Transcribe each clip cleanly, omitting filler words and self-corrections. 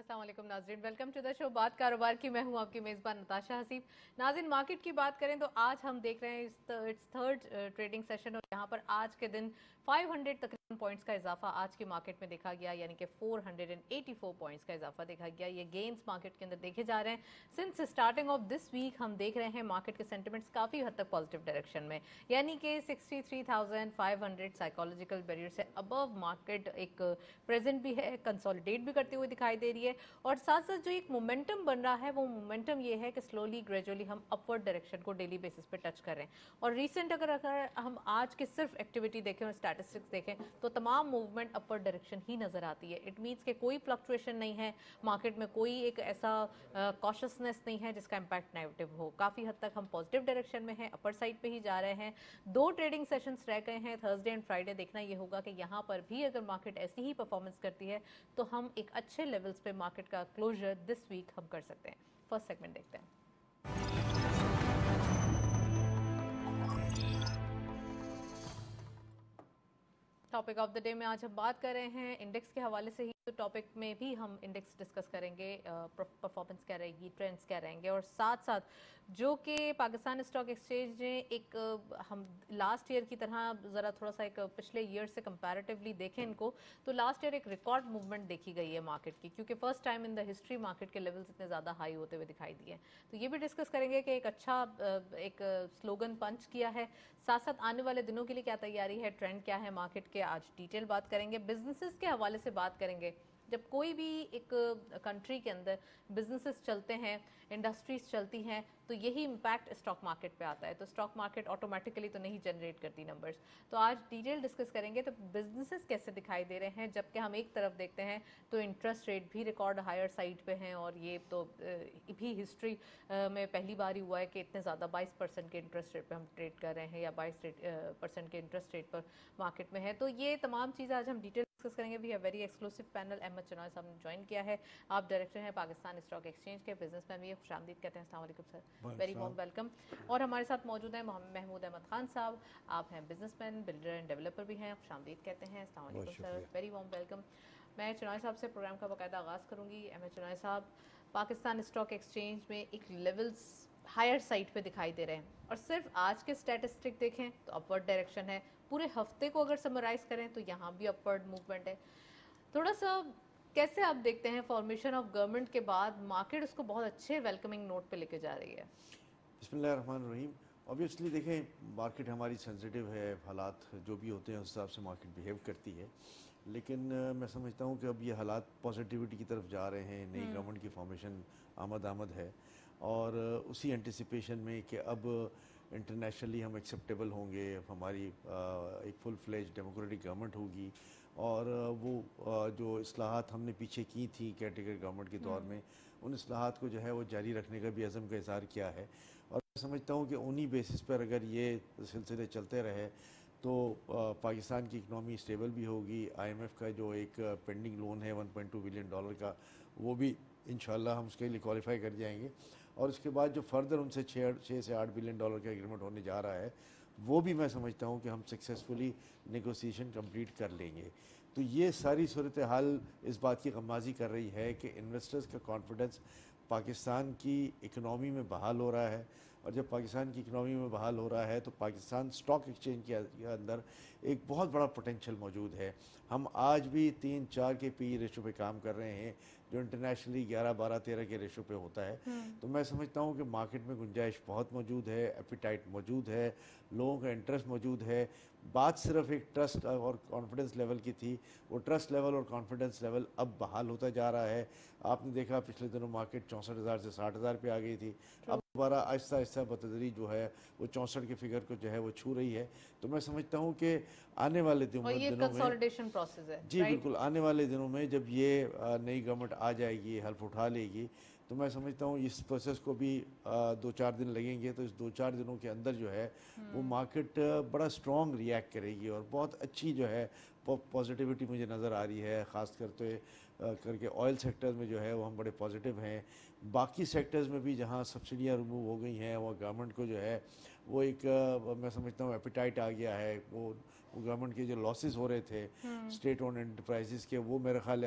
अस्सलाम वालेकुम नाज़रीन, वेलकम टू द शो बात कारोबार की। मैं हूं आपकी मेज़बान नताशा हसीब। नाज़रीन, मार्केट की बात करें तो आज हम देख रहे हैं इट्स थर्ड ट्रेडिंग सेशन और यहाँ पर आज के दिन 500 तकरीबन पॉइंट्स का इजाफा आज की मार्केट में देखा गया, यानी कि 484 पॉइंट्स का इजाफा देखा गया। ये गेन्स मार्केट के अंदर देखे जा रहे हैं। Since starting of this week हम देख रहे हैं मार्केट के सेंटिमेंट्स काफ़ी हद तक पॉजिटिव डायरेक्शन में, यानी कि 63,500 साइकोलॉजिकल बैरियर से अबव मार्केट एक प्रेजेंट भी है, कंसोलिडेट भी करते हुए दिखाई दे रही है। और साथ साथ जो एक मोमेंटम बन रहा है वो मोमेंटम ये है कि स्लोली ग्रेजुअली हम अपवर्ड डायरेक्शन को डेली बेसिस पे टच कर रहे हैं। और रिसेंट अगर हम आज की सिर्फ एक्टिविटी देखें और स्टैटिस्टिक्स देखें तो तमाम मूवमेंट अपवर्ड डायरेक्शन ही नजर आती है। इट मीन्स कि कोई फ्लक्चुएशन नहीं है मार्केट में, कोई एक ऐसा कॉशियसनेस नहीं है जिसका इम्पैक्ट नेगेटिव हो। काफ़ी हद तक हम पॉजिटिव डायरेक्शन में हैं, अपर साइड पे ही जा रहे हैं। 2 ट्रेडिंग सेशंस रह गए हैं, थर्सडे एंड फ्राइडे। देखना ये होगा कि यहाँ पर भी अगर मार्केट ऐसी ही परफॉर्मेंस करती है तो हम एक अच्छे लेवल्स पे मार्केट का क्लोजर दिस वीक हम कर सकते हैं। फर्स्ट सेगमेंट देखते हैं। टॉपिक ऑफ द डे में आज हम बात कर रहे हैं इंडेक्स के हवाले से ही, तो टॉपिक में भी हम इंडेक्स डिस्कस करेंगे, परफॉर्मेंस क्या रहेगी, ट्रेंड्स क्या रहेंगे, और साथ साथ जो कि पाकिस्तान स्टॉक एक्सचेंज ने एक हम लास्ट ईयर की तरह ज़रा थोड़ा सा एक पिछले ईयर से कंपैरेटिवली देखें इनको, तो लास्ट ईयर एक रिकॉर्ड मूवमेंट देखी गई है मार्केट की, क्योंकि first time in the history market के लेवल्स इतने ज़्यादा हाई होते हुए दिखाई दिए। तो ये भी डिस्कस करेंगे कि एक अच्छा एक स्लोगन पंच किया है, साथ साथ आने वाले दिनों के लिए क्या तैयारी है, ट्रेंड क्या है मार्केट के, आज डिटेल बात करेंगे। बिजनेसेस के हवाले से बात करेंगे। जब कोई भी एक कंट्री के अंदर बिजनेसेस चलते हैं, इंडस्ट्रीज चलती हैं, तो यही इम्पैक्ट स्टॉक मार्केट पे आता है। तो स्टॉक मार्केट ऑटोमेटिकली तो नहीं जनरेट करती नंबर्स। तो आज डिटेल डिस्कस करेंगे तो बिजनेसेस कैसे दिखाई दे रहे हैं, जबकि हम एक तरफ देखते हैं तो इंटरेस्ट रेट भी रिकॉर्ड हायर साइड पे हैं, और ये तो भी हिस्ट्री में पहली बार ही हुआ है कि इतने ज़्यादा 22% के इंटरेस्ट रेट पे हम ट्रेड कर रहे हैं, या 22% के इंटरेस्ट रेट पर मार्केट में है। तो ये तमाम चीज़ें आज हम डिटेल डिस्कस करेंगे। We have very exclusive panel. Ahmed Chinoy साहब ने ज्वाइन किया है, आप डायरेक्टर हैं पाकिस्तान स्टॉक एक्सचेंज के, बिजनेसमैन भी है, खुशामदीद कहते हैं। अस्सलाम वालेकुम सर, वेरी वार्म वेलकम। और हमारे साथ मौजूद हैं महमूद अहमद खान साहब, आप हैं बिजनेसमैन, बिल्डर एंड डेवलपर भी हैं, खुशामदीद कहते हैं। अस्सलाम वालेकुम सर, वेरी वार्म वेलकम। मैं चनॉय साहब से प्रोग्राम का बाकायदा आगाज़ करूँगी। अहमद चनॉय साहब, पाकिस्तान स्टॉक एक्सचेंज में एक लेवल्स हायर साइड पे दिखाई दे रहे हैं, और सिर्फ आज के स्टैटिस्टिक देखें तो अपवर्ड डायरेक्शन है। पूरे हफ्ते को अगर समराइज करें तो यहाँ भी अपवर्ड मूवमेंट है। थोड़ा सा कैसे आप देखते हैं फॉर्मेशन ऑफ गवर्नमेंट के बाद मार्केट उसको बहुत अच्छे वेलकमिंग नोट पे लेके जा रही है? बिस्मिल्लाहिर्रहमानिर्रहीम। ऑब्वियसली देखें, मार्केट हमारी सेंसिटिव है, हालात जो भी होते हैं उस हिसाब से मार्केट बिहेव करती है, लेकिन मैं समझता हूँ कि अब ये हालात पॉजिटिविटी की तरफ जा रहे हैं। नई गवर्नमेंट की फॉर्मेशन आमद है, और उसी एंटिसिपेशन में कि अब इंटरनेशनली हम एक्सेप्टेबल होंगे, हमारी एक फुल फ्लेज डेमोक्रेटिक गवर्नमेंट होगी, और वो जो इस्लाहात हमने पीछे की थी कैटेगरी गवर्नमेंट के दौर में, उन इस्लाहात को जो है वो जारी रखने का भी अज़म का इज़हार किया है। और मैं समझता हूँ कि उन्हीं बेसिस पर अगर ये सिलसिले चलते रहे तो पाकिस्तान की इकनॉमी स्टेबल भी होगी। IMF का जो एक पेंडिंग लोन है $1.2 बिलियन का, वो भी इंशाल्लाह हम उसके लिए क्वालिफाई कर जाएंगे, और उसके बाद जो फर्दर उनसे 6 से 8 बिलियन डॉलर का एग्रीमेंट होने जा रहा है, वो भी मैं समझता हूँ कि हम सक्सेसफुली नेगोशिएशन कंप्लीट कर लेंगे। तो ये सारी सूरत हाल इस बात की गमाज़ी कर रही है कि इन्वेस्टर्स का कॉन्फिडेंस पाकिस्तान की इकनॉमी में बहाल हो रहा है, और जब पाकिस्तान की इकनॉमी में बहाल हो रहा है तो पाकिस्तान स्टॉक एक्सचेंज के अंदर एक बहुत बड़ा पोटेंशियल मौजूद है। हम आज भी 3-4 के PE रेशो पे काम कर रहे हैं, जो इंटरनेशनली 11-12-13 के रेशो पे होता है। तो मैं समझता हूँ कि मार्केट में गुंजाइश बहुत मौजूद है, एपिटाइट मौजूद है, लोगों का इंटरेस्ट मौजूद है। बात सिर्फ एक ट्रस्ट और कॉन्फिडेंस लेवल की थी, वो ट्रस्ट लेवल और कॉन्फिडेंस लेवल अब बहाल होता जा रहा है। आपने देखा पिछले दिनों मार्केट 64,000 से 60,000 पे आ गई थी, अब दोबारा आहिस्ता आहिस्ता बतदरीज जो है वो 64 के फिगर को जो है वो छू रही है। तो मैं समझता हूँ कि आने वाले दिनों में कंसोलिडेशन प्रोसेस है जी बिल्कुल, आने वाले दिनों में जब ये नई गवर्नमेंट आ जाएगी, हल्फ उठा लेगी, तो मैं समझता हूँ इस प्रोसेस को भी 2-4 दिन लगेंगे। तो इस 2-4 दिनों के अंदर जो है वो मार्केट बड़ा स्ट्रॉन्ग रिएक्ट करेगी, और बहुत अच्छी जो है पॉजिटिविटी मुझे नज़र आ रही है, ख़ास करके ऑयल सेक्टर में जो है वो हम बड़े पॉजिटिव हैं। बाकी सेक्टर्स में भी जहाँ सब्सिडियाँ रिमूव हो गई हैं, वो गवर्नमेंट को जो है वो एक मैं समझता हूँ एपिटाइट आ गया है। वो गवर्नमेंट के जो लॉसेस हो रहे थे स्टेट ओन एंटरप्राइजेस के, वो मेरे ख्याल है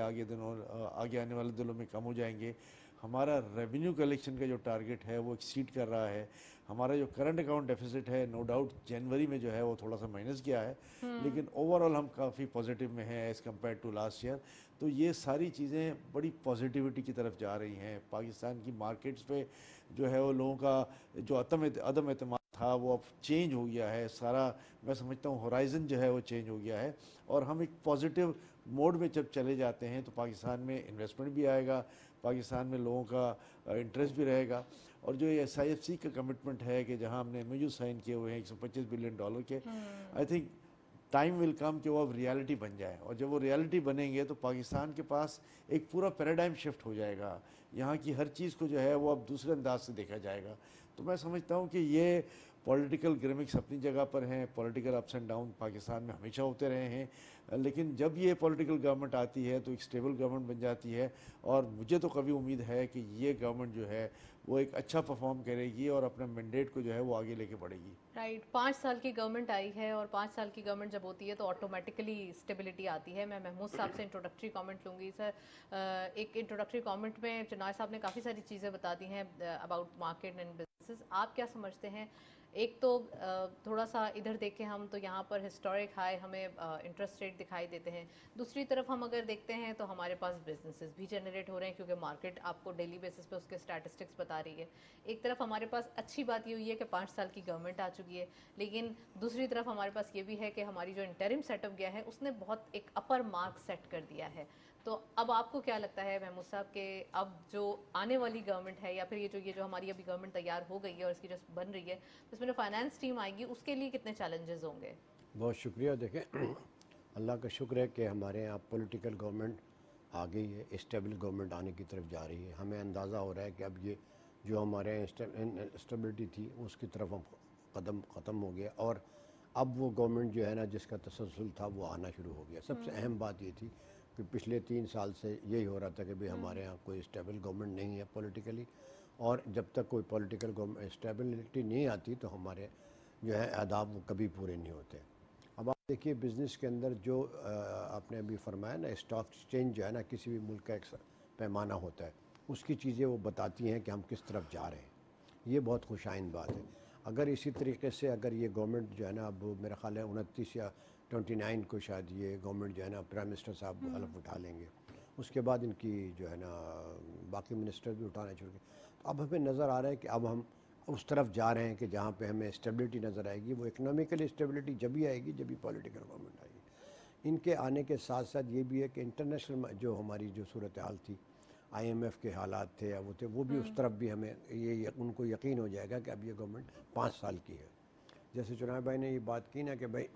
आगे आने वाले दिनों में कम हो जाएंगे। हमारा रेवेन्यू कलेक्शन का जो टारगेट है वो एक्सीड कर रहा है। हमारा जो करंट अकाउंट डेफिसिट है, नो डाउट जनवरी में जो है वो थोड़ा सा माइनस गया है, लेकिन ओवरऑल हम काफ़ी पॉजिटिव में हैं as compare to last year. तो ये सारी चीज़ें बड़ी पॉजिटिविटी की तरफ जा रही हैं। पाकिस्तान की मार्केट्स पे जो है वो लोगों का जो अदम एतमाद था वो अब चेंज हो गया है सारा। मैं समझता हूँ होराइज़न जो है वो चेंज हो गया है, और हम एक पॉजिटिव मोड में जब चले जाते हैं तो पाकिस्तान में इन्वेस्टमेंट भी आएगा, पाकिस्तान में लोगों का इंटरेस्ट भी रहेगा। और जो ये SIFC का कमिटमेंट है कि जहां हमने MOU साइन किए हुए हैं $125 बिलियन के, I think time will come कि वो अब रियलिटी बन जाए। और जब वो रियलिटी बनेंगे तो पाकिस्तान के पास एक पूरा पैराडाइम शिफ्ट हो जाएगा। यहाँ की हर चीज़ को जो है वो अब दूसरे अंदाज से देखा जाएगा। तो मैं समझता हूँ कि ये पॉलिटिकल ग्रामिक्स अपनी जगह पर हैं, political ups and down Pakistan में हमेशा होते रहे हैं, लेकिन जब ये पॉलिटिकल गवर्नमेंट आती है तो एक स्टेबल गवर्नमेंट बन जाती है। और मुझे तो कभी उम्मीद है कि ये गवर्नमेंट जो है वो एक अच्छा परफॉर्म करेगी और अपने मैंडेट को जो है वो आगे लेके बढ़ेगी। राइट 5 साल की गवर्नमेंट आई है, और 5 साल की गवर्नमेंट जब होती है तो ऑटोमेटिकली स्टेबिलिटी आती है। मैं महमूद साहब से इंट्रोडक्टरी कमेंट लूँगी। सर, एक इंट्रोडक्टरी कमेंट में चिनाय साहब ने काफ़ी सारी चीज़ें बता दी हैं अबाउट मार्केट एंड बिजनेसेस। आप क्या समझते हैं? एक तो थोड़ा सा इधर देखें हम तो यहाँ पर हिस्टोरिक हाई हमें इंटरेस्ट रेट दिखाई देते हैं। दूसरी तरफ हम अगर देखते हैं तो हमारे पास बिजनेसेस भी जनरेट हो रहे हैं, क्योंकि मार्केट आपको डेली बेसिस पे उसके स्टैटिस्टिक्स बता रही है। एक तरफ हमारे पास अच्छी बात ये हुई है कि 5 साल की गवर्नमेंट आ चुकी है, लेकिन दूसरी तरफ हमारे पास ये भी है कि हमारी जो इंटरिम सेटअप गया है उसने बहुत एक अपर मार्क सेट कर दिया है। तो अब आपको क्या लगता है महमूद साहब के अब जो आने वाली गवर्नमेंट है, या फिर ये जो हमारी अभी गवर्नमेंट तैयार हो गई है और इसकी जो बन रही है, तो इसमें जो फाइनेंस टीम आएगी उसके लिए कितने चैलेंजेस होंगे? बहुत शुक्रिया। देखें, अल्लाह का शुक्र है कि हमारे यहाँ पॉलिटिकल गवर्नमेंट आ गई है, स्टेबल गवर्नमेंट आने की तरफ जा रही है। हमें अंदाज़ा हो रहा है कि अब ये जो हमारे यहाँ स्टेबिलिटी थी उसकी तरफ हम कदम ख़त्म हो गया, और अब वो गवर्नमेंट जो है ना जिसका तसलसल था वो आना शुरू हो गया। सबसे अहम बात ये थी कि पिछले 3 साल से यही हो रहा था कि भाई हमारे यहाँ कोई स्टेबल गवर्नमेंट नहीं है पॉलिटिकली, और जब तक कोई पॉलिटिकल स्टेबिलिटी नहीं आती तो हमारे जो है अहदाफ वो कभी पूरे नहीं होते। अब आप देखिए बिज़नेस के अंदर जो आपने अभी फरमाया ना, स्टॉक एक्सचेंज जो है ना किसी भी मुल्क का एक पैमाना होता है, उसकी चीज़ें वो बताती हैं कि हम किस तरफ जा रहे हैं। ये बहुत खुशाइन बात है। अगर इसी तरीके से अगर ये गवर्नमेंट जो है ना, अब मेरा ख्याल है 29 या 29 को शायद ये गवर्नमेंट जो है ना प्राइम मिनिस्टर साहब हलफ उठा लेंगे, उसके बाद इनकी जो है ना बाकी मिनिस्टर भी उठाना शुरू। तो अब हमें नज़र आ रहा है कि अब हम उस तरफ जा रहे हैं कि जहाँ पे हमें स्टेबिलिटी नज़र आएगी। वो इकनॉमिकली स्टेबिलिटी जब भी आएगी जब भी पॉलिटिकल गवर्नमेंट आएगी। इनके आने के साथ साथ ये भी है कि इंटरनेशनल जो हमारी जो सूरत हाल थी, IMF के हालात थे या वो भी उस तरफ भी हमें उनको यकीन हो जाएगा कि अब ये गवर्नमेंट 5 साल की है। जैसे चुनाव भाई ने ये बात की ना कि भाई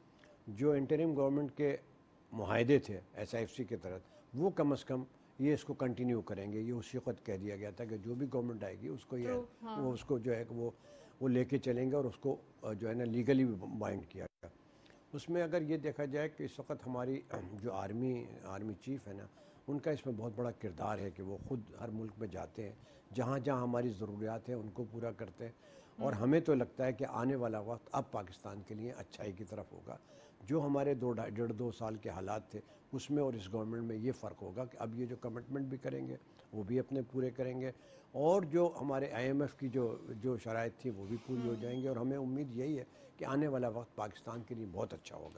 जो इंटरिम गवर्नमेंट के मुआहदे थे SIFC के तहत, वो कम अज़ कम ये इसको कंटिन्यू करेंगे। ये उसी वक्त कह दिया गया था कि जो भी गवर्नमेंट आएगी उसको ये वो उसको जो है वो लेके चलेंगे, और उसको जो है ना लीगली भी बाइंड किया गया। उसमें अगर ये देखा जाए कि इस वक्त हमारी जो आर्मी चीफ़ है ना, उनका इसमें बहुत बड़ा किरदार है कि वो ख़ुद हर मुल्क में जाते हैं, जहाँ जहाँ हमारी ज़रूरियात हैं उनको पूरा करते हैं। और हमें तो लगता है कि आने वाला वक्त अब पाकिस्तान के लिए अच्छाई की तरफ होगा। जो हमारे 2 साल के हालात थे उसमें और इस गवर्नमेंट में ये फ़र्क होगा कि अब ये जो कमिटमेंट भी करेंगे वो भी अपने पूरे करेंगे, और जो हमारे IMF की जो शराइत थी वो भी पूरी हो जाएंगी। और हमें उम्मीद यही है कि आने वाला वक्त पाकिस्तान के लिए बहुत अच्छा होगा।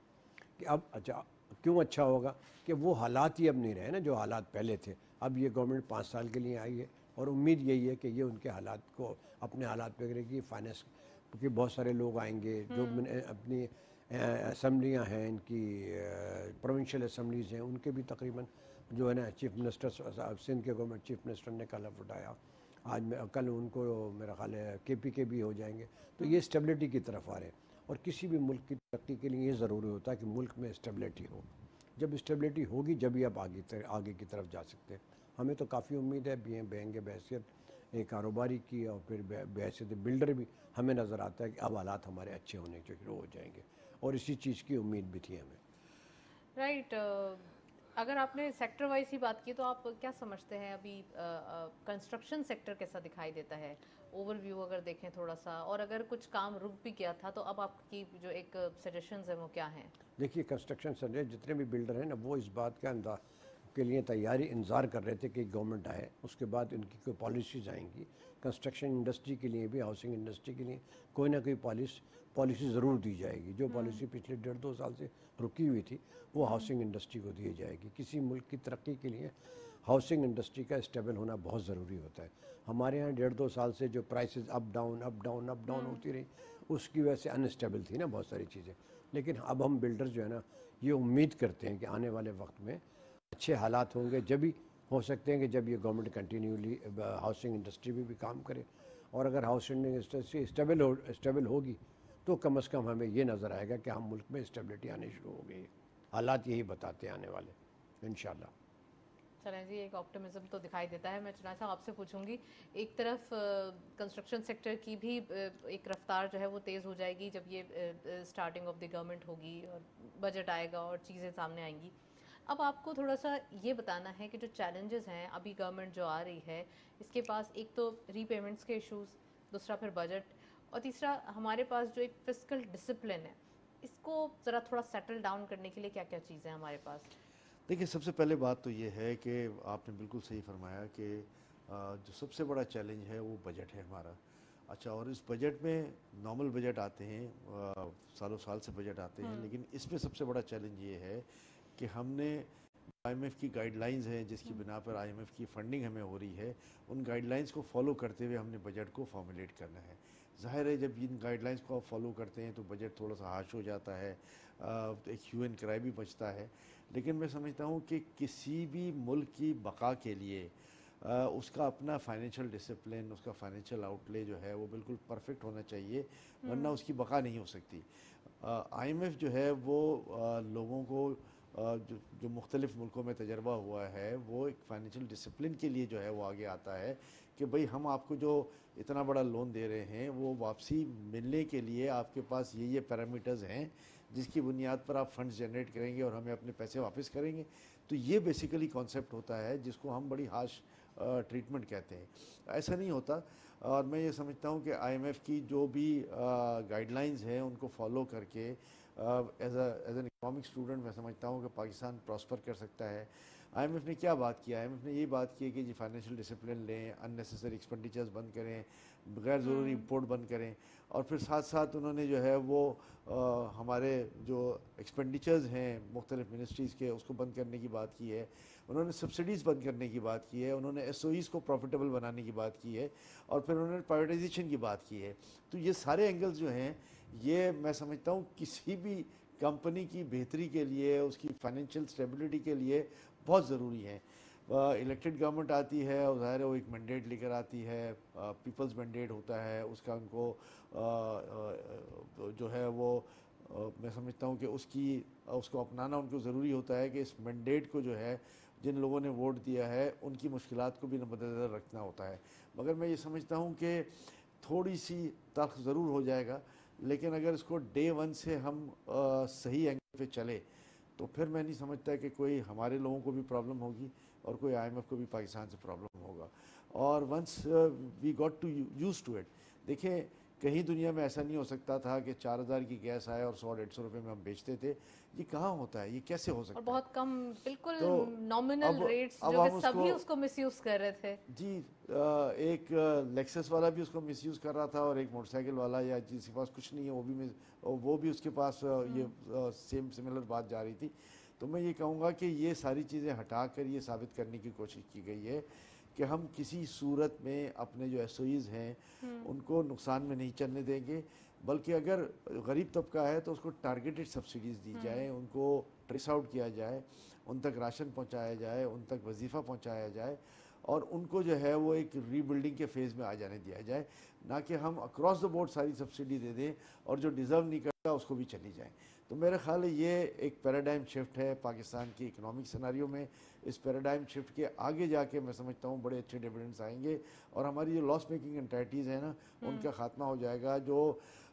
क्यों अच्छा होगा कि वो हालात ही अब नहीं रहे ना जो हालात पहले थे। अब ये गवर्नमेंट 5 साल के लिए आई है, और उम्मीद यही है कि ये उनके हालात को अपने हालात पे करेगी। फाइनेंस क्योंकि बहुत सारे लोग आएंगे जो अपनी असम्बलियाँ हैं, इनकी प्रोविंशियल असम्बलीज़ हैं, उनके भी तकरीबन जो है ना चीफ मिनिस्टर सिंध के गवर्नमेंट चीफ मिनिस्टर ने कल उठाया, कल उनको मेरा ख्याल है KP के भी हो जाएंगे। तो ये स्टेबिलिटी की तरफ आ रहे हैं, और किसी भी मुल्क की तरक्की के लिए ये ज़रूरी होता है कि मुल्क में स्टेबिलिटी हो। जब स्टेबिलिटी होगी जब ही आप आगे की तरफ जा सकते हैं। हमें तो काफ़ी उम्मीद है बेंगे बहैसियत एक कारोबारी की, और फिर बहैसियत बिल्डर भी हमें नज़र आता है कि अब हालात हमारे अच्छे होने शुरू हो जाएंगे, और इसी चीज़ की उम्मीद भी थी हमें। राइट। अगर आपने सेक्टर वाइज ही बात की तो आप क्या समझते हैं अभी कंस्ट्रक्शन सेक्टर कैसा दिखाई देता है? ओवरव्यू अगर देखें थोड़ा सा, और अगर कुछ काम रुक भी गया था तो अब आपकी जो एक सजेशंस हैं वो क्या हैं? देखिए कंस्ट्रक्शन से जितने भी बिल्डर हैं ना, वो इस बात के लिए इंतज़ार कर रहे थे कि गवर्नमेंट आए, उसके बाद इनकी कोई पॉलिसीज़ आएंगी। कंस्ट्रक्शन इंडस्ट्री के लिए भी, हाउसिंग इंडस्ट्री के लिए कोई ना कोई पॉलिसी ज़रूर दी जाएगी। जो पॉलिसी पिछले 1.5-2 साल से रुकी हुई थी वो हाउसिंग इंडस्ट्री को दी जाएगी। किसी मुल्क की तरक्की के लिए हाउसिंग इंडस्ट्री का स्टेबल होना बहुत ज़रूरी होता है। हमारे यहाँ 1.5-2 साल से जो प्राइसेस अप डाउन होती रही, उसकी वजह से अनस्टेबल थी ना बहुत सारी चीज़ें। लेकिन अब हम बिल्डर जो है ना, ये उम्मीद करते हैं कि आने वाले वक्त में अच्छे हालात होंगे। जब भी हो सकते हैं कि जब ये गवर्नमेंट कंटिन्यूली हाउसिंग इंडस्ट्री में भी काम करे, और अगर हाउसिंग इंडस्ट्री स्टेबल होगी तो कम से कम हमें ये नज़र आएगा कि हम मुल्क में स्टेबिलिटी आनी शुरू हो गई है। हालात यही बताते हैं आने वाले इंशाल्लाह। चलें जी, एक ऑप्टिमिज्म तो दिखाई देता है। मैं चुनाव साहब आपसे पूछूंगी, एक तरफ कंस्ट्रक्शन सेक्टर की भी एक रफ्तार जो है वो तेज़ हो जाएगी जब ये स्टार्टिंग ऑफ द गवर्नमेंट होगी और बजट आएगा और चीज़ें सामने आएंगी। अब आपको थोड़ा सा ये बताना है कि जो चैलेंजेस हैं अभी गवर्नमेंट जो आ रही है, इसके पास एक तो रीपेमेंट्स के इश्यूज़, दूसरा फिर बजट, और तीसरा हमारे पास जो एक फिस्कल डिसिप्लिन है, इसको ज़रा थोड़ा सेटल डाउन करने के लिए क्या क्या चीज़ें हैं हमारे पास? देखिए सबसे पहले बात तो ये है कि आपने बिल्कुल सही फरमाया कि जो सबसे बड़ा चैलेंज है वो बजट है हमारा। अच्छा, और इस बजट में नॉर्मल बजट आते हैं, सालों साल से बजट आते हैं, लेकिन इसमें सबसे बड़ा चैलेंज ये है कि हमने आईएमएफ की गाइडलाइंस हैं जिसकी बिना पर आईएमएफ की फंडिंग हमें हो रही है, उन गाइडलाइंस को फॉलो करते हुए हमने बजट को फॉर्मुलेट करना है। ज़ाहिर है जब इन गाइडलाइंस को आप फॉलो करते हैं तो बजट थोड़ा सा हार्श हो जाता है, एक ह्यू एंड क्राई भी बचता है। लेकिन मैं समझता हूँ कि किसी भी मुल्क की बका के लिए उसका अपना फाइनेंशियल डिसिप्लिन, उसका फाइनेंशियल आउटले जो है वो बिल्कुल परफेक्ट होना चाहिए, वरना उसकी बका नहीं हो सकती। आईएमएफ जो है वो लोगों को जो मुख्तलिफ मुल्कों में तजर्बा हुआ है, वो एक फाइनेंशियल डिसिप्लिन के लिए जो है वो आगे आता है कि भाई हम आपको जो इतना बड़ा लोन दे रहे हैं वो वापसी मिलने के लिए आपके पास ये पैरामीटर्स हैं जिसकी बुनियाद पर आप फंड्स जनरेट करेंगे और हमें अपने पैसे वापस करेंगे। तो ये बेसिकली कॉन्सेप्ट होता है जिसको हम बड़ी हार्श ट्रीटमेंट कहते हैं। ऐसा नहीं होता, और मैं ये समझता हूँ कि आईएमएफ की जो भी गाइडलाइंस हैं उनको फॉलो करके एज एन इकोनॉमिक स्टूडेंट मैं समझता हूँ कि पाकिस्तान प्रॉस्पर कर सकता है। आईएमएफ ने क्या बात किया? आईएमएफ ने ये बात की है कि जी फाइनेंशियल डिसिप्लिन लें, अननेसेसरी एक्सपेंडिचर्स बंद करें, गैर ज़रूरी इम्पोर्ट बंद करें, और फिर साथ साथ उन्होंने जो है वो हमारे जो एक्सपेंडिचर्स हैं मुख्तलिफ मिनिस्ट्रीज़ के उसको बंद करने की बात की है। उन्होंने सब्सिडीज़ बंद करने की बात की है, उन्होंने एसओईज़ को प्रॉफिटेबल बनाने की बात की है, और फिर उन्होंने प्राइवेटाइजेशन की बात की है। तो ये सारे एंगल्स जो हैं ये मैं समझता हूँ किसी भी कंपनी की बेहतरी के लिए, उसकी फाइनेंशियल स्टेबिलिटी के लिए बहुत ज़रूरी है। इलेक्टेड गवर्नमेंट आती है और ज़ाहिर है वो एक मैंडेट लेकर आती है, पीपल्स मैंडेट होता है, उसका उनको जो है वो मैं समझता हूँ कि उसको अपनाना उनको ज़रूरी होता है कि इस मैंडेट को जो है जिन लोगों ने वोट दिया है उनकी मुश्किलात को भी मद्देनज़र रखना होता है। मगर मैं ये समझता हूँ कि थोड़ी सी तल्ख ज़रूर हो जाएगा, लेकिन अगर इसको डे वन से हम सही एंगल पे चले तो फिर मैं नहीं समझता कि कोई हमारे लोगों को भी प्रॉब्लम होगी और कोई आईएमएफ को भी पाकिस्तान से प्रॉब्लम होगा। और once we got to use to it, देखें कहीं दुनिया में ऐसा नहीं हो सकता था कि 4000 की गैस आए और 100-150 रुपये में हम बेचते थे। ये कहाँ होता है? ये कैसे हो सकता और बहुत कम, बिल्कुल तो नॉमिनल रेट्स जो कि सभी उसको मिसयूज कर रहे थे। जी, एक लेक्सस वाला भी उसको मिसयूज़ कर रहा था और एक मोटरसाइकिल वाला या जिसके पास कुछ नहीं है वो भी उसके पास ये सेम सिमिलर बात जा रही थी। तो मैं ये कहूँगा कि ये सारी चीज़ें हटा कर ये साबित करने की कोशिश की गई है कि हम किसी सूरत में अपने जो एसओईज़ हैं उनको नुकसान में नहीं चलने देंगे, बल्कि अगर गरीब तबका है तो उसको टारगेटेड सब्सिडीज़ दी जाए, उनको ट्रेस आउट किया जाए, उन तक राशन पहुंचाया जाए, उन तक वजीफ़ा पहुंचाया जाए, और उनको जो है वो एक रीबिल्डिंग के फेज़ में आ जाने दिया जाए, ना कि हम अक्रॉस द बोर्ड सारी सब्सिडी दे दें और जो डिज़र्व नहीं करता उसको भी चली जाए। तो मेरा ख्याल है ये एक पैराडाइम शिफ्ट है पाकिस्तान की इकोनॉमिक सिनारियो में। इस पैराडाइम शिफ्ट के आगे जाके मैं समझता हूँ बड़े अच्छे डिविडेंड्स आएंगे और हमारी जो लॉस मेकिंग एंटाइटीज़ हैं ना उनका ख़ात्मा हो जाएगा। जो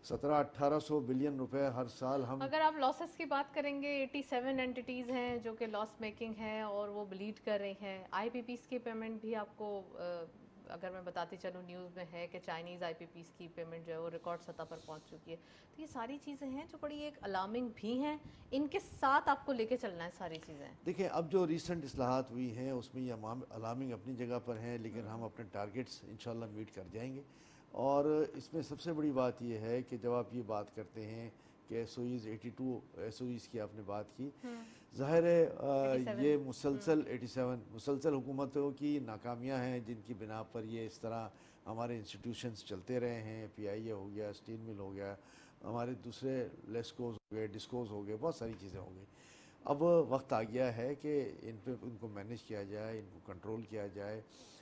1700-1800 बिलियन रुपए हर साल हम। अगर आप लॉसेस की बात करेंगे 87 एंटिटीज़ हैं जो कि लॉस मेकिंग हैं और वो ब्लीड कर रही हैं। आईपीपीस की पेमेंट भी आपको अगर मैं बताती चलूँ न्यूज़ में है कि चाइनीज़ आईपीपीस की पेमेंट जो है वो रिकॉर्ड सतह पर पहुंच चुकी है। तो ये सारी चीज़ें हैं जो बड़ी एक अलार्मिंग भी हैं, इनके साथ आपको लेके चलना है सारी चीज़ें। देखिए अब जो रिसेंट इस्लाहात हुई हैं उसमें ये अलार्मिंग अपनी जगह पर हैं, लेकिन हम अपने टारगेट्स इंशाल्लाह मीट कर जाएंगे। और इसमें सबसे बड़ी बात ये है कि जब आप ये बात करते हैं कि एसओईज़ 82 एसओईज़ की आपने बात की, ज़ाहिर है ये मुसलसल 87 मुसलसल हुकूमतों की नाकामियाँ हैं जिनकी बिना पर ये इस तरह हमारे इंस्टीट्यूशंस चलते रहे हैं। पीआईए हो गया, स्टील मिल हो गया, हमारे दूसरे लेस्कोज हो गए, डिस्कोज हो गए, बहुत सारी चीज़ें हो गई। अब वक्त आ गया है कि इन पे इनको मैनेज किया जाए, इनको कंट्रोल किया जाए।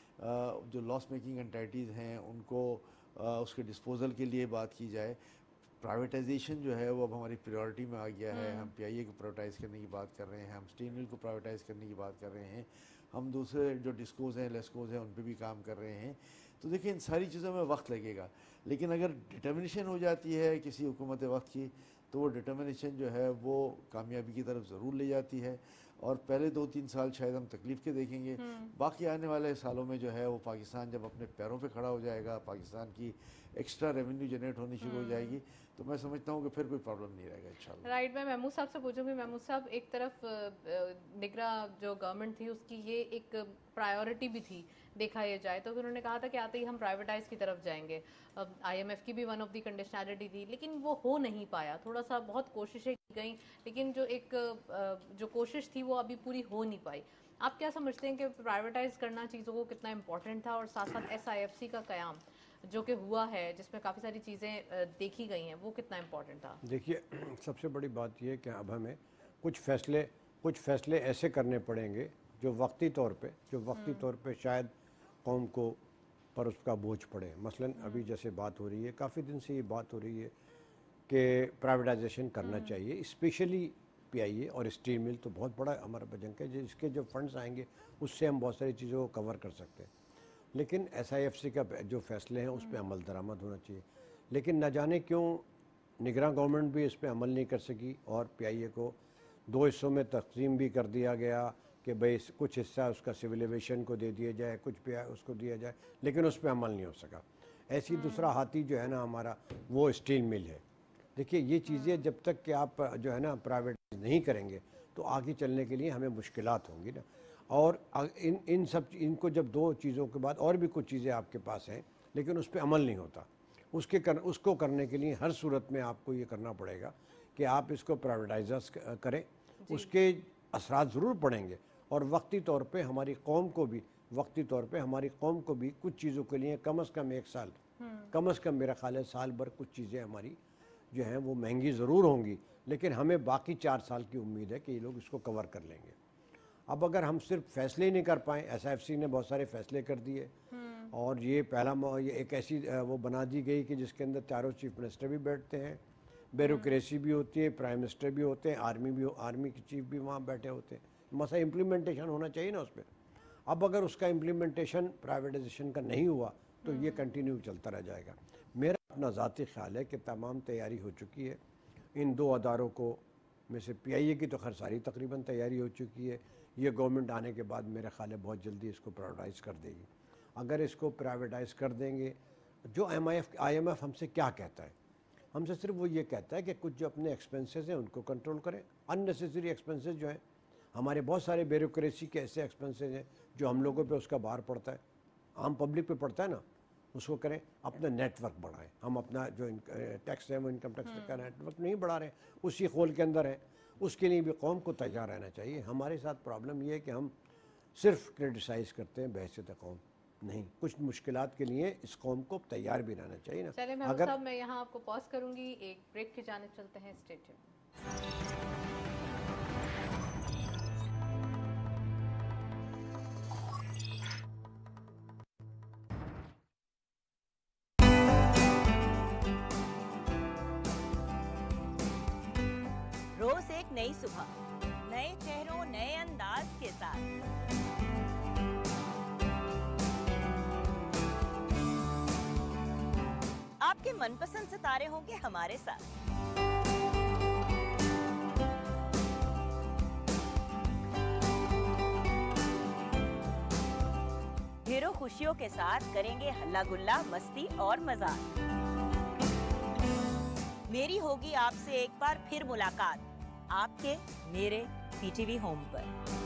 जो लॉस मेकिंग एंटिटीज़ हैं उनको उसके डिस्पोजल के लिए बात की जाए। प्राइवेटाइजेशन जो है वो अब हमारी प्रायोरिटी में आ गया है। हम पीआईए को प्राइवेटाइज़ करने की बात कर रहे हैं, हम स्टील मिल को प्राइवेटाइज़ करने की बात कर रहे हैं, हम दूसरे जो डिस्कोज हैं, लेस्कोज हैं, उन पे भी काम कर रहे हैं। तो देखिए इन सारी चीज़ों में वक्त लगेगा, लेकिन अगर डिटर्मिनेशन हो जाती है किसी हुकूमत वक्त की तो वो डिटर्मिनेशन जो है वो कामयाबी की तरफ ज़रूर ले जाती है। और पहले 2-3 साल शायद हम तकलीफ़ के देखेंगे, बाकी आने वाले सालों में जो है वो पाकिस्तान जब अपने पैरों पे खड़ा हो जाएगा, पाकिस्तान की एक्स्ट्रा रेवेन्यू जनरेट होनी शुरू हो जाएगी, तो मैं समझता हूँ कि फिर कोई प्रॉब्लम नहीं रहेगा इंशाल्लाह। राइट, मैं महमूद साहब से पूछूंगी। महमूद साहब, एक तरफ निगरा जो गवर्नमेंट थी उसकी ये एक प्रायोरिटी भी थी देखा ये जाए तो, फिर उन्होंने कहा था कि आते ही हम प्राइवेटाइज की तरफ जाएंगे। अब आईएमएफ की भी वन ऑफ द कंडीशनैलिटी थी, लेकिन वो हो नहीं पाया। थोड़ा सा बहुत कोशिशें की गई, लेकिन जो कोशिश थी वो अभी पूरी हो नहीं पाई। आप क्या समझते हैं कि प्राइवेटाइज करना चीज़ों को कितना इम्पोर्टेंट था, और साथ साथ SIFC का क़याम जो कि हुआ है जिसमें काफ़ी सारी चीज़ें देखी गई हैं, वो कितना इम्पोर्टेंट था? देखिए सबसे बड़ी बात ये कि अब हमें कुछ फैसले ऐसे करने पड़ेंगे जो वक्ती तौर पे शायद कौम को पर उसका बोझ पड़े। मसलन अभी जैसे बात हो रही है, काफ़ी दिन से ये बात हो रही है कि प्राइवेटाइजेशन करना चाहिए, स्पेशली पीआईए और स्टील मिल तो बहुत बड़ा हमारा बजट है, जिसके जो फंड्स आएंगे उससे हम बहुत सारी चीज़ों को कवर कर सकते हैं। लेकिन SIFC का जो फैसले हैं उस पर अमल दरामद होना चाहिए। लेकिन न जाने क्यों निगरान गवर्नमेंट भी इस पर अमल नहीं कर सकी, और पीआईए को 2 हिस्सों में तकसीम भी कर दिया गया कि भाई कुछ हिस्सा उसका सिविल एविएशन को दे दिया जाए, कुछ उसको दिया जाए, लेकिन उस पर अमल नहीं हो सका। ऐसी दूसरा हाथी जो है ना हमारा, वो स्टील मिल है। देखिए ये चीज़ें जब तक कि आप जो है ना प्राइवेट नहीं करेंगे तो आगे चलने के लिए हमें मुश्किलात होंगी ना। और इनको जब 2 चीज़ों के बाद और भी कुछ चीज़ें आपके पास हैं लेकिन उस पर अमल नहीं होता, उसको करने के लिए हर सूरत में आपको ये करना पड़ेगा कि आप इसको प्राइवेटाइज करें। उसके असरात ज़रूर पड़ेंगे, और वक्ती तौर पे हमारी कौम को भी कुछ चीज़ों के लिए कम से कम 1 साल, कम से कम मेरा ख्याल है साल भर कुछ चीज़ें हमारी जो हैं वो महंगी ज़रूर होंगी, लेकिन हमें बाकी 4 साल की उम्मीद है कि ये लोग इसको कवर कर लेंगे। अब अगर हम सिर्फ फैसले ही नहीं कर पाएँ, SIFC ने बहुत सारे फैसले कर दिए, और ये एक ऐसी वो बना दी गई कि जिसके अंदर चारों चीफ मिनिस्टर भी बैठते हैं, ब्यूरोक्रेसी भी होती है, प्राइम मिनिस्टर भी होते हैं, आर्मी के चीफ भी वहाँ बैठे होते हैं। मसला इम्प्लीमेंटेशन होना चाहिए ना उस पर। अब अगर उसका इम्प्लीमेंटेशन प्राइवेटाइजेशन का नहीं हुआ तो ये कंटिन्यू चलता रह जाएगा। मेरा अपना ज़ाती ख्याल है कि तमाम तैयारी हो चुकी है। इन 2 अदारों को में से पीआईए की तो खैर सारी तकरीबन तैयारी हो चुकी है। ये गवर्नमेंट आने के बाद मेरा ख्याल है बहुत जल्दी इसको प्राइवेटाइज कर देगी। अगर इसको प्राइवेटाइज कर देंगे, जो IMF हमसे क्या कहता है, हमसे सिर्फ वो ये कहता है कि कुछ जो अपने एक्सपेंसेस हैं उनको कंट्रोल करें। अननेसेसरी एक्सपेंसेस जो हैं, हमारे बहुत सारे ब्यूरोक्रेसी के ऐसे एक्सपेंसेस हैं जो हम लोगों पे उसका भार पड़ता है, आम पब्लिक पे पड़ता है ना, उसको करें। अपना नेटवर्क बढ़ाएं। हम अपना जो टैक्स है वो इनकम टैक्स का नेटवर्क नहीं बढ़ा रहे, उसी खोल के अंदर है। उसके लिए भी कौम को तैयार रहना चाहिए। हमारे साथ प्रॉब्लम ये है कि हम सिर्फ क्रिटिसाइज़ करते हैं, बहसियत कौम नहीं। कुछ मुश्किलात के लिए इस कौम को तैयार भी रहना चाहिए ना। चलिए महमूद साहब, मैं यहाँ आपको पॉज करूँगी, एक ब्रेक की जानिब चलते हैं। Stay tuned. रोज एक नई सुबह, नए चेहरों, नए अंदाज के साथ। आप आपके मनपसंद सितारे होंगे हमारे साथ। ढेरों खुशियों के साथ करेंगे हल्ला गुल्ला, मस्ती और मजाक। मेरी होगी आपसे एक बार फिर मुलाकात, आपके मेरे पीटीवी होम पर।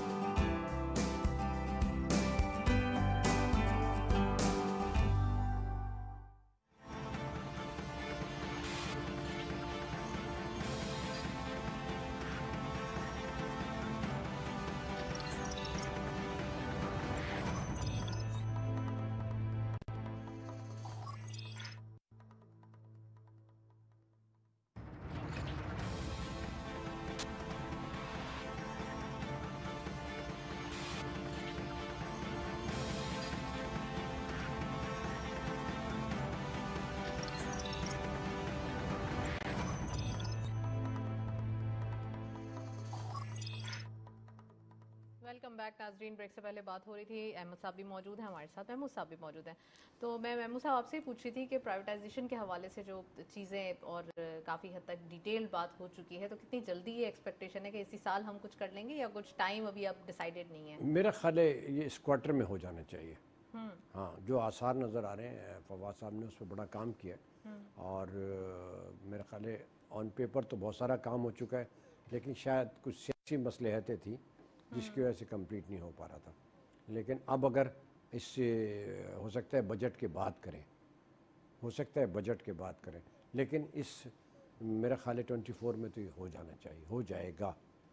वेलकम बैक नाजरीन। ब्रेक से पहले बात हो रही थी, अहमद साहब भी मौजूद हैं हमारे साथ, महमूद साहब भी मौजूद हैं। तो मैं महमूद साहब आपसे ही पूछ रही थी कि प्राइवेटाइजेशन के हवाले से जो चीज़ें और काफ़ी हद तक डिटेल बात हो चुकी है, तो कितनी जल्दी ये एक्सपेक्टेशन है कि इसी साल हम कुछ कर लेंगे या कुछ टाइम अभी अब डिसाइडेड नहीं है? मेरा ख्याल है ये इस क्वार्टर में हो जाना चाहिए। हाँ, जो आसार नज़र आ रहे हैं, फवाद साहब ने उस पर बड़ा काम किया और मेरा ख्याल है ऑन पेपर तो बहुत सारा काम हो चुका है, लेकिन शायद कुछ सियासी मसलहतें थी जिसकी वजह से कंप्लीट नहीं हो पा रहा था। लेकिन अब अगर इससे हो सकता है बजट के बाद करें, हो सकता है बजट के बाद करें, लेकिन इस मेरा ख्याल है 24 में तो ये हो जाना चाहिए, हो जाएगा।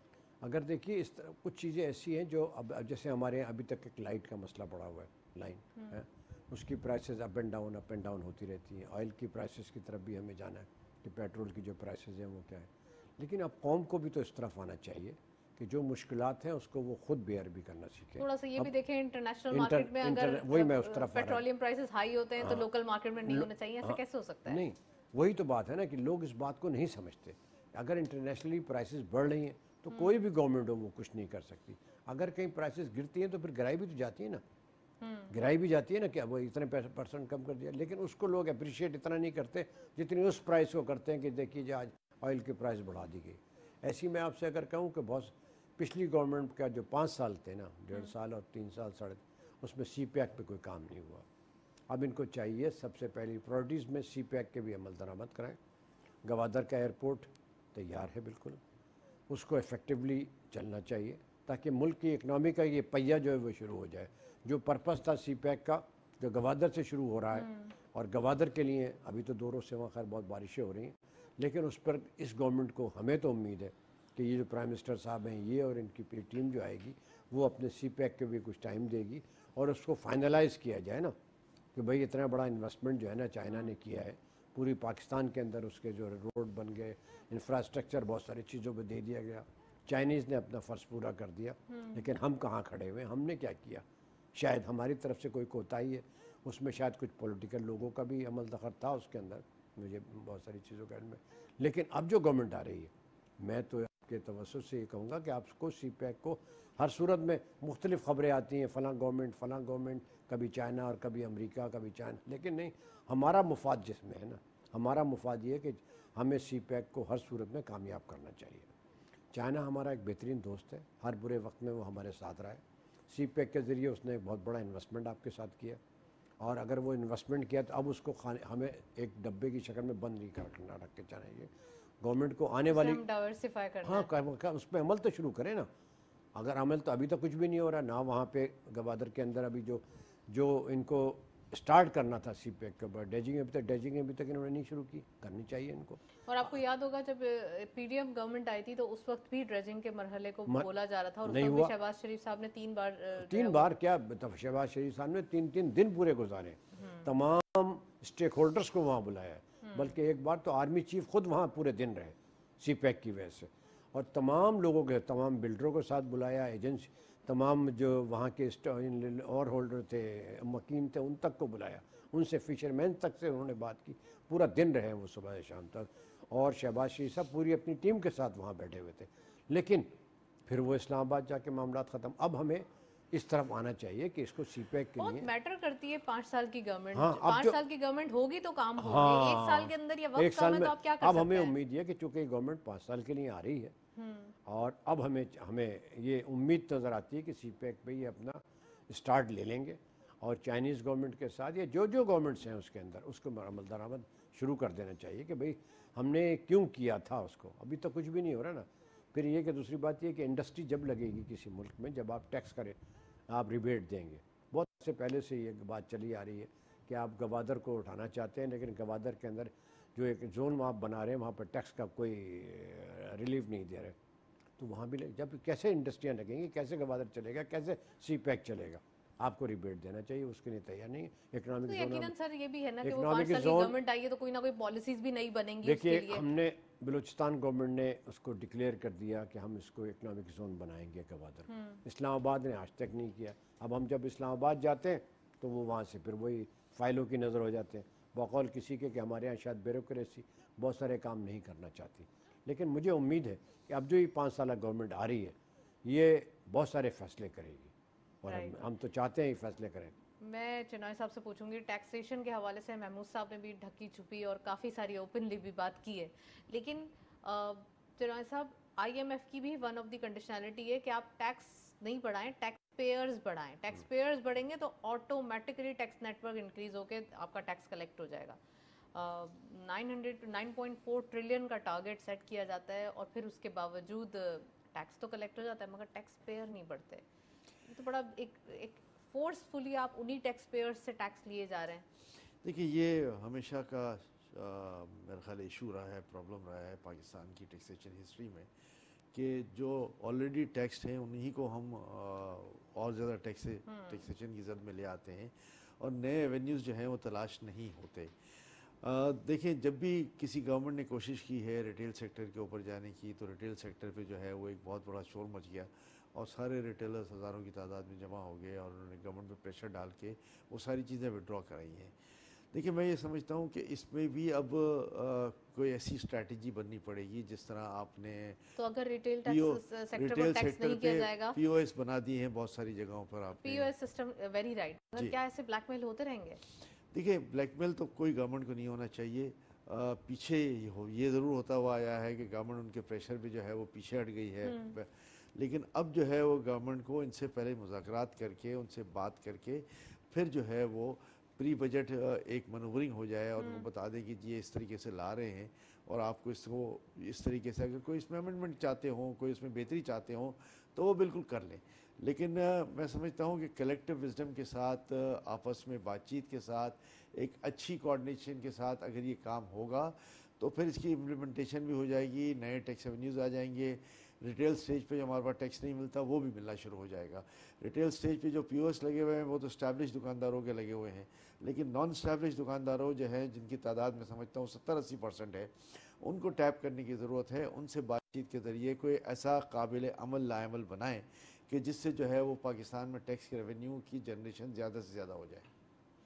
अगर देखिए इस तरह कुछ चीज़ें ऐसी हैं जो अब जैसे हमारे यहाँ अभी तक एक लाइट का मसला पड़ा हुआ है, लाइन है, उसकी प्राइसेस अप एंड डाउन होती रहती हैं। ऑयल की प्राइसेस की तरफ भी हमें जाना है कि पेट्रोल की जो प्राइसेस हैं वो क्या है। लेकिन अब कौम को भी तो इस तरफ आना चाहिए कि जो मुश्किलात हैं उसको वो खुद बेयर भी करना सीखे। थोड़ा सा ये भी देखें इंटरनेशनल मार्केट में अगर वही मैं उस तरफ पेट्रोलियम प्राइसेस हाई होते हैं तो लोकल मार्केट में नहीं होना चाहिए, ऐसा कैसे हो सकता है? नहीं, वही तो बात है ना कि लोग इस बात को नहीं समझते। अगर इंटरनेशनली प्राइसेस बढ़ रही हैं तो कोई भी गवर्नमेंट हो वो कुछ नहीं कर सकती। अगर कहीं प्राइसेस गिरती हैं तो फिर गिराई भी तो जाती है ना, गिराई भी जाती है ना कि अब इतने % कम कर दिया। लेकिन उसको लोग अप्रिशिएट इतना नहीं करते जितनी उस प्राइस को करते हैं कि देखिए आज ऑयल की प्राइस बढ़ा दी गई। ऐसी मैं आपसे अगर कहूँ कि बहुत पिछली गवर्नमेंट का जो 5 साल थे ना, 1.5 साल और 3 साल साढ़े, उसमें CPEC पे कोई काम नहीं हुआ। अब इनको चाहिए सबसे पहली प्रायोरिटीज़ में CPEC के भी अमल दरामद कराएं। गवादर का एयरपोर्ट तैयार है बिल्कुल, उसको इफ़ेक्टिवली चलना चाहिए ताकि मुल्क की इकनॉमी का ये पहिया जो है वो शुरू हो जाए। जो पर्पस था CPEC का जो गवादर से शुरू हो रहा है, और गवादर के लिए अभी तो 2 रोज़ से वहाँ खैर बहुत बारिशें हो रही हैं, लेकिन उस पर इस गवर्नमेंट को हमें तो उम्मीद है कि ये जो प्राइम मिनिस्टर साहब हैं ये और इनकी पूरी टीम जो आएगी वो अपने CPEC के भी कुछ टाइम देगी और उसको फाइनलाइज़ किया जाए ना कि भाई इतना बड़ा इन्वेस्टमेंट जो है ना चाइना ने किया है पूरी पाकिस्तान के अंदर, उसके जो रोड बन गए, इंफ्रास्ट्रक्चर बहुत सारी चीज़ों पे दे दिया गया। चाइनीज़ ने अपना फ़र्ज़ पूरा कर दिया, लेकिन हम कहाँ खड़े हुए, हमने क्या किया? शायद हमारी तरफ से कोई कोताही है, उसमें शायद कुछ पॉलिटिकल लोगों का भी अमल दखल था उसके अंदर, मुझे बहुत सारी चीज़ों के में। लेकिन अब जो गवर्नमेंट आ रही है, मैं तो आपके तवज्जुह से ये कहूँगा कि आपको CPEC को हर सूरत में मुख्तलिफ़ ख़बरें आती हैं, फ़लाँ गवर्नमेंट, कभी चाइना और कभी अमेरिका, कभी चाइना, लेकिन नहीं, हमारा मुफाद जिसमें है ना, हमारा मुफाद ये है कि हमें CPEC को हर सूरत में कामयाब करना चाहिए। चाइना हमारा एक बेहतरीन दोस्त है, हर बुरे वक्त में वो हमारे साथ रहा है। CPEC के ज़रिए उसने एक बहुत बड़ा इन्वेस्टमेंट आपके साथ किया, और अगर वो इन्वेस्टमेंट किया तो अब उसको हमें एक डब्बे की शक्ल में बंद नहीं करना, रख के चाहिए। गवर्नमेंट को आने वाली डाइवर्सिफाई करना, हाँ, उस पर अमल तो शुरू करें ना। अगर अमल तो अभी तो कुछ भी नहीं हो रहा ना, वहाँ पे गवादर के अंदर अभी जो इनको स्टार्ट करना था CPEC के ऊपर, ड्रेजिंग अभी तक इन्होंने नहीं शुरू की, करनी चाहिए इनको। और आपको याद होगा जब PDM गवर्नमेंट आई थी तो उस वक्त भी ड्रेजिंग के मरहले को बोला जा रहा था, और उस वक्त भी शहबाज शरीफ साहब ने 3 बार क्या शहबाज शरीफ साहब ने 3 दिन पूरे गुजारे, तमाम स्टेक होल्डर्स को वहाँ बुलाया, बल्कि एक बार तो आर्मी चीफ खुद वहाँ पूरे दिन रहे CPEC की वजह से, और तमाम लोगों के, तमाम बिल्डरों को साथ बुलाया, एजेंसी, तमाम जो वहाँ के और होल्डर थे, मकीन थे, उन तक को बुलाया, उनसे फिशरमैन तक से उन्होंने बात की, पूरा दिन रहे वो सुबह से शाम तक, और शहबाज शरीफ साहब पूरी अपनी टीम के साथ वहाँ बैठे हुए थे। लेकिन फिर वो इस्लामाबाद जाके मामला ख़त्म। अब हमें इस तरफ आना चाहिए कि इसको सीपैक के बहुत लिए मैटर करती है 5 साल की गवर्नमेंट। हाँ, अब 5 जो- साल की गवर्नमेंट होगी तो काम होंगे। हाँ, 1 साल के अंदर या एक वक्त साल कम है में तो आप क्या कर अब सकते हमें हैं? उम्मीद है कि चूंकि गवर्नमेंट 5 साल के लिए आ रही है और अब हमें ये उम्मीद नज़र आती है कि सीपैक पे ये अपना स्टार्ट ले लेंगे और चाइनीज़ गवर्नमेंट के साथ या जो गवर्नमेंट्स हैं उसके अंदर उसको अमल दरामद शुरू कर देना चाहिए कि भाई हमने क्यों किया था उसको। अभी तो कुछ भी नहीं हो रहा ना। फिर ये कि दूसरी बात ये कि इंडस्ट्री जब लगेगी किसी मुल्क में, जब आप टैक्स करें आप रिबेट देंगे। बहुत से पहले से ये बात चली आ रही है कि आप गवादर को उठाना चाहते हैं, लेकिन गवादर के अंदर जो एक जोन आप बना रहे हैं वहाँ पर टैक्स का कोई रिलीफ नहीं दे रहे, तो वहाँ भी जब कैसे इंडस्ट्रियाँ लगेंगी, कैसे गवादर चलेगा, कैसे सीपैक चलेगा। आपको रिबेट देना चाहिए, उसके लिए तैयार नहीं। तो इकोनॉमिक यकीनन जोन सर ये भी है ना कि वो economic 5 साल की zone- गवर्नमेंट आई है तो कोई ना कोई पॉलिसीज भी नई बनेंगी उसके देखिए, लिए। हमने बलूचिस्तान गवर्नमेंट ने उसको डिक्लेयर कर दिया कि हम इसको इकोनॉमिक जोन बनाएंगे गवादर को। इस्लामाबाद ने आज तक नहीं किया। अब हम जब इस्लामाबाद जाते हैं तो वो वहाँ से फिर वही फाइलों की नज़र हो जाते हैं, बकौल किसी के कि हमारे यहाँ शायद ब्यूरोक्रेसी बहुत सारे काम नहीं करना चाहती। लेकिन मुझे उम्मीद है कि अब जो ये 5 साल गवर्नमेंट आ रही है ये बहुत सारे फैसले करेगी और हम तो चाहते हैं ये फैसले करें। मैं चिनॉय साहब से पूछूंगी, टैक्सेशन के हवाले से महमूद साहब ने भी ढकी छुपी और काफ़ी सारी ओपनली भी बात की है, लेकिन चिनॉय साहब IMF की भी वन ऑफ द कंडीशनैलिटी है कि आप टैक्स नहीं बढ़ाएं, टैक्स पेयर्स बढ़ाएं। टैक्स पेयर्स बढ़ेंगे तो ऑटोमेटिकली टैक्स नेटवर्क इंक्रीज होकर आपका टैक्स कलेक्ट हो जाएगा। 9.4 ट्रिलियन का टारगेट सेट किया जाता है और फिर उसके बावजूद टैक्स तो कलेक्ट हो जाता है मगर टैक्स पेयर नहीं बढ़ते। तो बड़ा एक फोर्सफुली आप उन्हीं टैक्स पेयर्स से टैक्स लिए जा रहे हैं। देखिए, ये हमेशा का मेरा ख्याल इशू रहा है, प्रॉब्लम रहा है पाकिस्तान की टैक्सेशन हिस्ट्री में कि जो ऑलरेडी टैक्स हैं उन्हीं को हम और ज़्यादा टैक्सेशन की जद में ले आते हैं और नए एवेन्यूज़ जो हैं वो तलाश नहीं होते। देखें, जब भी किसी गवर्नमेंट ने कोशिश की है रिटेल सेक्टर के ऊपर जाने की तो रिटेल सेक्टर पे जो है वो एक बहुत बड़ा शोर मच गया और सारे रिटेलर्स हज़ारों की तादाद में जमा हो गए और उन्होंने गवर्नमेंट पे प्रेशर डाल के वो सारी चीज़ें विड्रॉ कराई हैं। देखिए, मैं ये समझता हूँ कि इसमें भी अब कोई ऐसी स्ट्रैटेजी बननी पड़ेगी जिस तरह आपने तो अगर रिटेल सेक्टर को टैक्स नहीं किया जाएगा, POS बना दिए हैं बहुत सारी जगहों पर आपने। POS सिस्टम वेरी राइट, मगर क्या ऐसे ब्लैकमेल होते रहेंगे? देखिए, ब्लैकमेल तो कोई गवर्नमेंट को नहीं होना चाहिए। पीछे ये ज़रूर होता हुआ आया है कि गवर्नमेंट उनके प्रेशर पे जो है वो पीछे हट गई है, लेकिन अब जो है वो गवर्नमेंट को इनसे पहले मुज़ाकरात करके उनसे बात करके फिर जो है वो प्री बजट एक मनूवरिंग हो जाए और उनको बता दें कि ये इस तरीके से ला रहे हैं और आपको इसको इस तरीके से अगर कोई इसमें अमेंडमेंट चाहते हों, कोई इसमें बेहतरी चाहते हों तो वो बिल्कुल कर लें। लेकिन मैं समझता हूँ कि कलेक्टिव विजडम के साथ, आपस में बातचीत के साथ, एक अच्छी कोऑर्डिनेशन के साथ अगर ये काम होगा तो फिर इसकी इम्प्लीमेंटेशन भी हो जाएगी, नए टैक्स एवेन्यूज़ आ जाएंगे। रिटेल स्टेज पे जो हमारे पास टैक्स नहीं मिलता वो भी मिलना शुरू हो जाएगा। रिटेल स्टेज पे जो POS लगे हुए हैं वो तो स्टैब्लिश दुकानदारों के लगे हुए हैं, लेकिन नॉन स्टैब्लिश दुकानदारों जो हैं जिनकी तादाद में समझता हूँ 70-80% है, उनको टैप करने की ज़रूरत है। उनसे बातचीत के ज़रिए कोई ऐसा काबिल अमल लाएमल बनाएं कि जिससे जो है वो पाकिस्तान में टैक्स के रेवेन्यू की जनरेशन ज़्यादा से ज़्यादा हो जाए।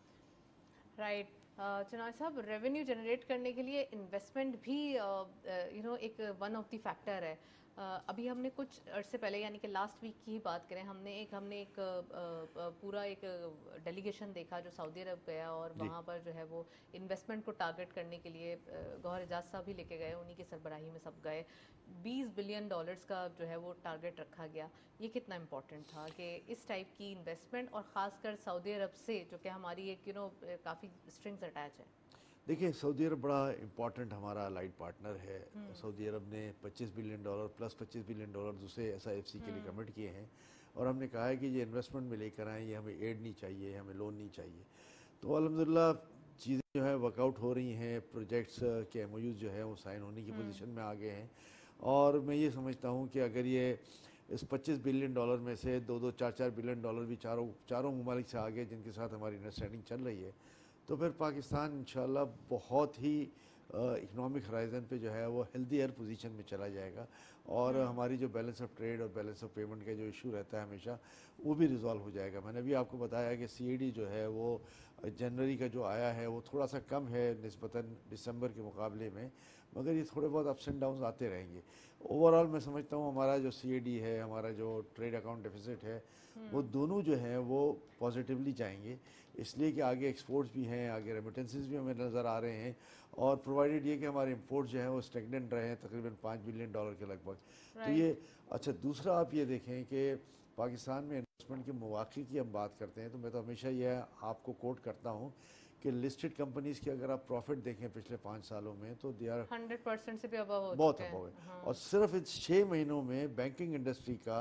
राइट चिनॉय साहब, रेवेन्यू जनरेट करने के लिए इन्वेस्टमेंट भी एक वन ऑफ द फैक्टर है। अभी हमने कुछ अर्से पहले यानी कि लास्ट वीक की ही बात करें, हमने एक पूरा एक डेलीगेशन देखा जो सऊदी अरब गया और वहाँ पर जो है वो इन्वेस्टमेंट को टारगेट करने के लिए गौहर एजाज साहब भी लेके गए, उन्हीं की सरबराही में सब गए। $20 बिलियन का जो है वो टारगेट रखा गया। ये कितना इम्पोर्टेंट था कि इस टाइप की इन्वेस्टमेंट और ख़ासकर सऊदी अरब से जो कि हमारी एक काफ़ी स्ट्रिंग्स अटैच है। देखिए, सऊदी अरब बड़ा इम्पॉर्टेंट हमारा अलाइड पार्टनर है। सऊदी अरब ने $25 बिलियन प्लस $25 बिलियन दूसरे SIFC के लिए कमिट किए हैं और हमने कहा है कि ये इन्वेस्टमेंट में लेकर आएँ, ये हमें एड नहीं चाहिए, हमें लोन नहीं चाहिए। तो अल्हम्दुलिल्लाह चीज़ें जो है वर्कआउट हो रही हैं, प्रोजेक्ट्स के MOUs जो है वो साइन होने की पोजीशन में आ गए हैं और मैं ये समझता हूँ कि अगर ये इस $25 बिलियन में से $2-2, $4-4 बिलियन भी चारों ममालिक से आ गए जिनके साथ हमारी अंडरस्टैंडिंग चल रही है, तो फिर पाकिस्तान इंशाल्लाह बहुत ही इकनॉमिक हराइजन पे जो है वो हेल्दियर पोजीशन में चला जाएगा और हमारी जो बैलेंस ऑफ ट्रेड और बैलेंस ऑफ पेमेंट का जो इशू रहता है हमेशा, वो भी रिजॉल्व हो जाएगा। मैंने अभी आपको बताया कि CAD जो है वो जनवरी का जो आया है वो थोड़ा सा कम है निस्बतन दिसंबर के मुकाबले में, मगर ये थोड़े बहुत अप्स एंड डाउन्स आते रहेंगे। ओवरऑल मैं समझता हूँ हमारा जो CAD है, हमारा जो ट्रेड अकाउंट डेफिसिट है, वो दोनों जो हैं वो पॉजिटिवली जाएंगे, इसलिए कि आगे एक्सपोर्ट्स भी हैं, आगे रेमिटेंसेस भी हमें नज़र आ रहे हैं, और प्रोवाइडेड ये कि हमारे इंपोर्ट्स जो हैं वो स्टेगनेंट रहे हैं तकरीबन $5 बिलियन के लगभग। तो ये अच्छा। दूसरा आप ये देखें कि पाकिस्तान में इन्वेस्टमेंट के मौक़े की हम बात करते हैं, तो मैं तो हमेशा यह आपको कोट करता हूँ कि लिस्टेड कंपनीज़ की अगर आप प्रॉफिट देखें पिछले 5 सालों में तो दे आर 100% से भी अबव हो बहुत चुके हैं। अबव है। और सिर्फ इन 6 महीनों में बैंकिंग इंडस्ट्री का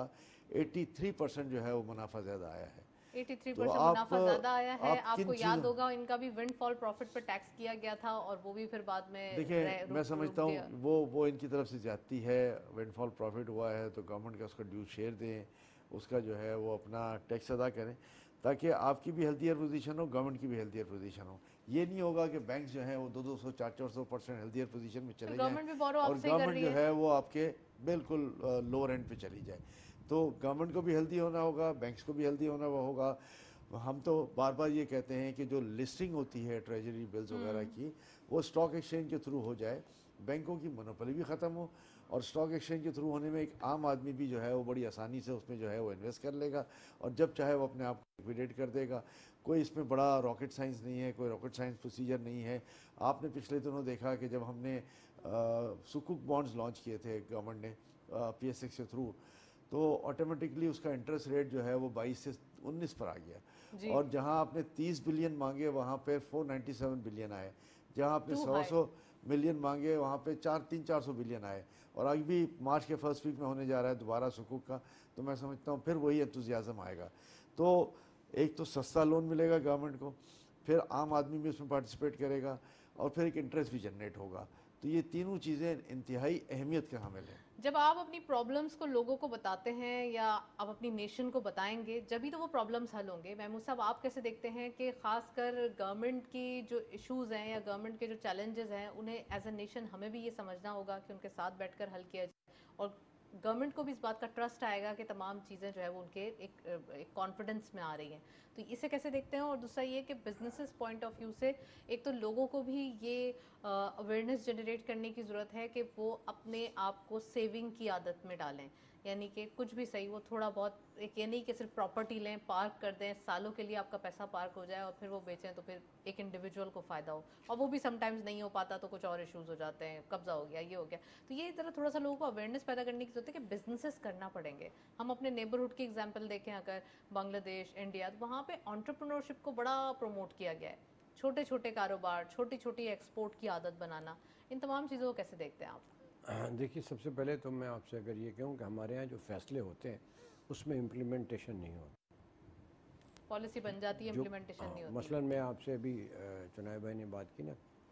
83% जो है वो मुनाफा ज़्यादा आया है। 83% मुनाफा ज़्यादा आया है। आपको याद होगा इनका भी विंडफॉल प्रॉफिट पर टैक्स किया गया था, और वो भी फिर बाद में देखिए मैं समझता हूँ वो इनकी तरफ से ज्यादती है। विंडफॉल प्रॉफिट हुआ है तो गवर्नमेंट का उसका ड्यू शेयर दें, उसका जो है वो अपना टैक्स अदा करें, ताकि आपकी भी हेल्थियर पोजीशन हो, गवर्नमेंट की भी हेल्थियर पोजीशन हो। ये नहीं होगा कि बैंक जो है वो 200-400% हेल्थियर पोजीशन में चले जाएं और गवर्नमेंट जो है वो आपके बिल्कुल लोअर एंड पे चली जाए। तो गवर्नमेंट को भी हेल्दी होना होगा, बैंक्स को भी हेल्दी होना होगा। हम तो बार बार ये कहते हैं कि जो लिस्टिंग होती है ट्रेजरी बिल्स वगैरह की, वो स्टॉक एक्सचेंज के थ्रू हो जाए, बैंकों की मोनोपोली भी ख़त्म हो, और स्टॉक एक्सचेंज के थ्रू होने में एक आम आदमी भी जो है वो बड़ी आसानी से उसमें जो है वो इन्वेस्ट कर लेगा, और जब चाहे वो अपने आप को लिक्विडेट कर देगा। कोई इसमें बड़ा रॉकेट साइंस नहीं है, कोई रॉकेट साइंस प्रोसीजर नहीं है। आपने पिछले दिनों देखा कि जब हमने सुकुक बॉन्ड्स लॉन्च किए थे गवर्नमेंट ने PSX के थ्रू, तो ऑटोमेटिकली उसका इंटरेस्ट रेट जो है वो 22 से 19 पर आ गया, और जहां आपने 30 बिलियन मांगे वहां पे 497 बिलियन आए, जहां आपने 100 मिलियन मांगे वहां पे 300-400 बिलियन आए। और अभी भी मार्च के फर्स्ट वीक में होने जा रहा है दोबारा सुकुक का, तो मैं समझता हूँ फिर वही एंथुसियाज्म आएगा। तो एक तो सस्ता लोन मिलेगा गवर्नमेंट को, फिर आम आदमी भी उसमें पार्टिसिपेट करेगा, और फिर एक इंटरेस्ट भी जनरेट होगा। तो ये तीनों चीज़ें इंतहाई अहमियत के हामिल हैं। जब आप अपनी प्रॉब्लम्स को लोगों को बताते हैं या आप अपनी नेशन को बताएंगे, जब ही तो वो प्रॉब्लम्स हल होंगे। महमूद साहब, आप कैसे देखते हैं कि खासकर गवर्नमेंट की जो इश्यूज़ हैं या गवर्नमेंट के जो चैलेंजेस हैं, उन्हें एज अ नेशन हमें भी ये समझना होगा कि उनके साथ बैठकर हल किया जाए, और गवर्नमेंट को भी इस बात का ट्रस्ट आएगा कि तमाम चीज़ें जो है वो उनके एक कॉन्फिडेंस में आ रही हैं। तो इसे कैसे देखते हैं? और दूसरा ये कि बिजनेसेस पॉइंट ऑफ व्यू से एक तो लोगों को भी ये अवेयरनेस जनरेट करने की ज़रूरत है कि वो अपने आप को सेविंग की आदत में डालें, यानी कि कुछ भी सही वो थोड़ा बहुत, एक ये नहीं कि सिर्फ प्रॉपर्टी लें, पार्क कर दें, सालों के लिए आपका पैसा पार्क हो जाए और फिर वो बेचें तो फिर एक इंडिविजुअल को फ़ायदा हो, और वो भी समटाइम्स नहीं हो पाता तो कुछ और इश्यूज़ हो जाते हैं, कब्जा हो गया, ये हो गया। तो ये तरह थोड़ा सा लोगों को अवेयरनेस पैदा करने की ज़रूरत है कि बिजनेसेस करना पड़ेंगे। हम अपने नेबरहुड की एग्जाम्पल देखें, अगर बांग्लादेश, इंडिया, तो वहाँ पर एंटरप्रेन्योरशिप को बड़ा प्रमोट किया गया है, छोटे छोटे कारोबार, छोटी छोटी एक्सपोर्ट की आदत बनाना। इन तमाम चीज़ों को कैसे देखते हैं आप? देखिए, सबसे पहले तो मैं आपसे अगर ये कहूँ कि हमारे यहाँ जो फैसले होते हैं उसमें इम्प्लीमेंटेशन नहीं होती, पॉलिसी बन जाती है, इम्प्लीमेंटेशन नहीं होती। मसलन मैं आपसे अभी चुनाव भाई ने बात की ना,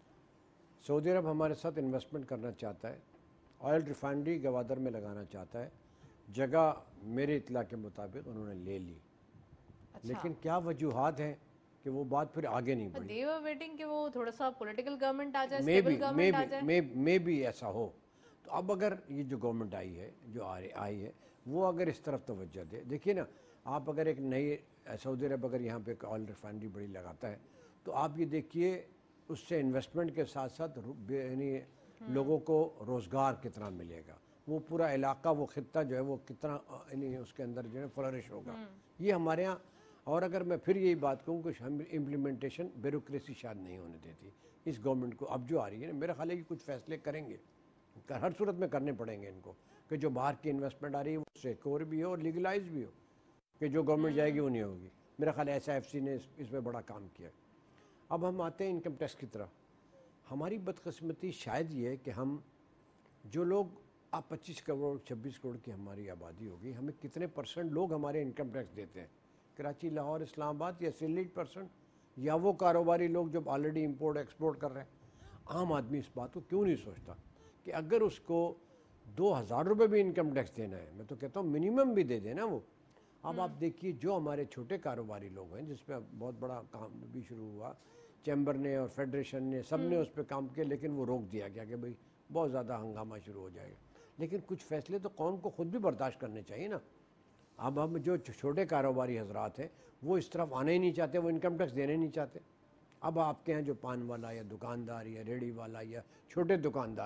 सऊदी अरब हमारे साथ इन्वेस्टमेंट करना चाहता है, ऑयल रिफाइनरी गवादर में लगाना चाहता है, जगह मेरे इतला के मुताबिक उन्होंने ले ली। अच्छा। लेकिन क्या वजूहात हैं कि वो बात फिर आगे नहीं बढ़ी? they were waiting कि वो थोड़ा सा पॉलिटिकल गवर्नमेंट आ जाए, स्टेबल गवर्नमेंट आ जाए। मे भी ऐसा हो। तो अब अगर ये जो गवर्नमेंट आई है, जो आई है, वो अगर इस तरफ तवज्जो दे, देखिए ना, आप अगर एक नई सऊदी अरब अगर यहाँ पे ऑयल रिफाइनरी बड़ी लगाता है, तो आप ये देखिए उससे इन्वेस्टमेंट के साथ साथ यानी लोगों को रोज़गार कितना मिलेगा, वो पूरा इलाका, वो खित्ता जो है वो कितना यानी उसके अंदर जो है फ्लरिश होगा। ये हमारे यहाँ, और अगर मैं फिर यही बात कहूँ कि हम इम्प्लीमेंटेशन ब्यूरोक्रेसी शायद नहीं होने देती इस गवर्नमेंट को। अब जो आ रही है ना, मेरा ख्याल है कि कुछ फैसले करेंगे, हर सूरत में करने पड़ेंगे इनको, कि जो बाहर की इन्वेस्टमेंट आ रही है वो सिक्योर भी हो और लीगलाइज भी हो, कि जो गवर्नमेंट जाएगी वो नहीं होगी। मेरा ख्याल है SIFC ने इसमें बड़ा काम किया। अब हम आते हैं इनकम टैक्स की तरफ। हमारी बदकिस्मती शायद ये है कि हम जो लोग, आप 25 करोड़ 26 करोड़ की हमारी आबादी होगी, हमें कितने % लोग हमारे इनकम टैक्स देते हैं? कराची, लाहौर, इस्लामाबाद, या 8%, या वो कारोबारी लोग जो ऑलरेडी इंपोर्ट एक्सपोर्ट कर रहे हैं? आम आदमी इस बात को क्यों नहीं सोचता कि अगर उसको 2000 रुपये भी इनकम टैक्स देना है, मैं तो कहता हूँ मिनिमम भी दे देना वो। अब आप देखिए, जो हमारे छोटे कारोबारी लोग हैं, जिसमें बहुत बड़ा काम भी शुरू हुआ, चैम्बर ने और फेडरेशन ने, सब ने उस पर काम किया, लेकिन वो रोक दिया गया कि भाई बहुत ज़्यादा हंगामा शुरू हो जाएगा। लेकिन कुछ फैसले तो कौम को ख़ुद भी बर्दाश्त करने चाहिए ना। अब हम जो छोटे कारोबारी हजरात हैं वो इस तरफ आना ही नहीं चाहते, वो इनकम टैक्स देने नहीं चाहते। अब आपके यहाँ जो पान वाला या दुकानदार या रेडी वाला या छोटे दुकानदार हैं,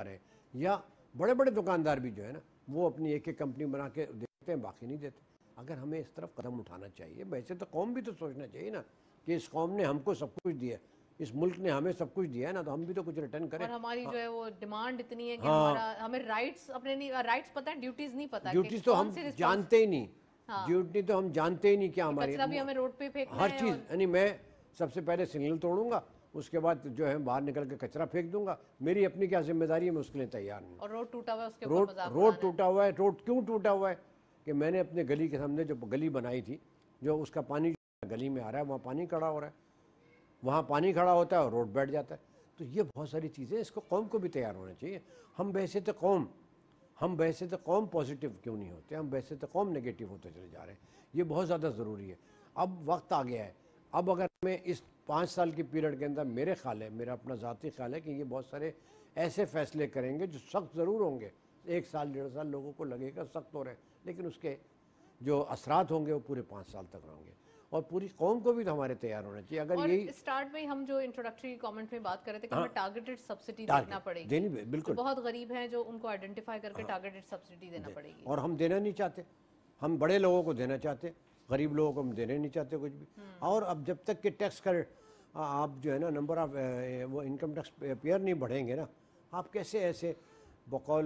या बड़े बड़े दुकानदार भी जो है ना वो अपनी एक एक कंपनी बना के देते हैं, बाकी नहीं देते। अगर हमें इस तरफ कदम उठाना चाहिए, वैसे तो कौम भी तो सोचना चाहिए ना कि इस कौम ने हमको सब कुछ दिया, इस मुल्क ने हमें सब कुछ दिया है ना, तो हम भी तो कुछ रिटर्न करें। और हमारी जो है वो डिमांड इतनी है कि हाँ। हमें राइट्स अपने नहीं, राइट्स पता है, ड्यूटीज नहीं पता। ड्यूटीज तो हम जानते ही नहीं, ड्यूटी तो हम जानते ही नहीं क्या हमारी, कचरा भी हमें रोड पे फेंकना हर है। चीज़, यानी मैं सबसे पहले सिग्नल तोड़ूंगा, उसके बाद जो है बाहर निकल के कचरा फेंक दूंगा, मेरी अपनी क्या जिम्मेदारी है, मैं उसके लिए तैयार नहीं। और रोड टूटा हुआ है उसके ऊपर रोड मजाक रोड उड़ाना है। टूटा हुआ है। रोड क्यों टूटा हुआ है कि मैंने अपने गली के सामने जो गली बनाई थी, जो उसका पानी गली में आ रहा है, वहाँ पानी खड़ा हो रहा है, वहाँ पानी खड़ा होता है और रोड बैठ जाता है। तो ये बहुत सारी चीज़ें, इसको कौम को भी तैयार होना चाहिए। हम वैसे तो कौम पॉजिटिव क्यों नहीं होते, हम वैसे तो कौम नेगेटिव होते चले जा रहे हैं। ये बहुत ज़्यादा ज़रूरी है। अब वक्त आ गया है, अब अगर मैं इस 5 साल की पीरियड के अंदर, मेरे ख्याल है, मेरा अपना ज़ाती ख्याल है कि ये बहुत सारे ऐसे फैसले करेंगे जो सख्त ज़रूर होंगे। 1 साल 1.5 साल लोगों को लगेगा सख्त हो रहे हैं, लेकिन उसके जो असरात होंगे वो पूरे 5 साल तक रहेंगे। और पूरी कौम को भी तो हमारे तैयार होना चाहिए। अगर और यही स्टार्ट में हम जो इंट्रोडक्टरी कमेंट में बात कर रहे थे कि हाँ। हमें टारगेटेड सब्सिडी टारगेट देना पड़ेगी, देनी बिल्कुल, जो बहुत गरीब हैं जो उनको आइडेंटिफाई करके टारगेटेड सब्सिडी देना पड़ेगी। और हम देना नहीं चाहते, हम बड़े लोगों को देना चाहते, गरीब लोगों को हम देने नहीं चाहते कुछ भी। और अब जब तक कि टैक्स का आप जो है ना नंबर ऑफ वो इनकम टैक्स पेयर नहीं बढ़ेंगे ना, आप कैसे ऐसे बकौल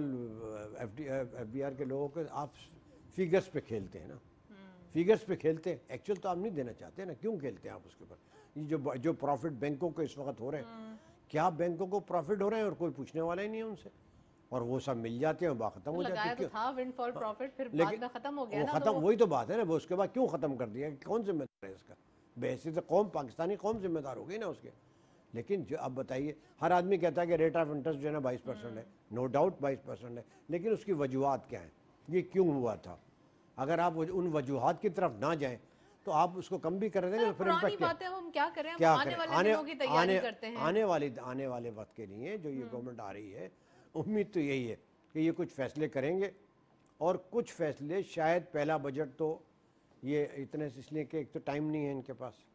FBR के लोगों के आप फिगर्स पे खेलते हैं ना, फिगर्स पे खेलते हैं, एक्चुअल तो आप नहीं देना चाहते ना, क्यों खेलते हैं आप उसके ऊपर? ये जो प्रॉफिट बैंकों को इस वक्त हो रहे हैं, क्या बैंकों को प्रॉफिट हो रहे हैं और कोई पूछने वाला ही नहीं है उनसे, और वो सब मिल जाते हैं और बात खत्म हो जाती है। तो था विंडफॉल प्रॉफिट, फिर बाद में खत्म हो गया ना, खत्म, वही तो बात है ना, वो उसके बाद क्यों खत्म कर दिया, कौन जिम्मेदार है इसका? वैसे तो कौम, पाकिस्तानी कौम जिम्मेदार हो गई ना उसके। लेकिन जो अब बताइए, हर आदमी कहता है कि रेट ऑफ इंटरेस्ट जो है ना 22% है, नो डाउट 22% है, लेकिन उसकी वजूहत क्या है, ये क्यों हुआ था? अगर आप उन वजूहत की तरफ ना जाएं तो आप उसको कम भी कर देंगे तो फिर पुरानी इम्पैक्ट बातें हम क्या करें, हम क्या आने करें? वाले दिनों की तैयारी करते हैं। आने वाले वक्त के लिए जो ये गवर्नमेंट आ रही है, उम्मीद तो यही है कि ये कुछ फैसले करेंगे, और कुछ फैसले शायद पहला बजट तो ये इतने, इसलिए कि एक तो टाइम नहीं है इनके पास,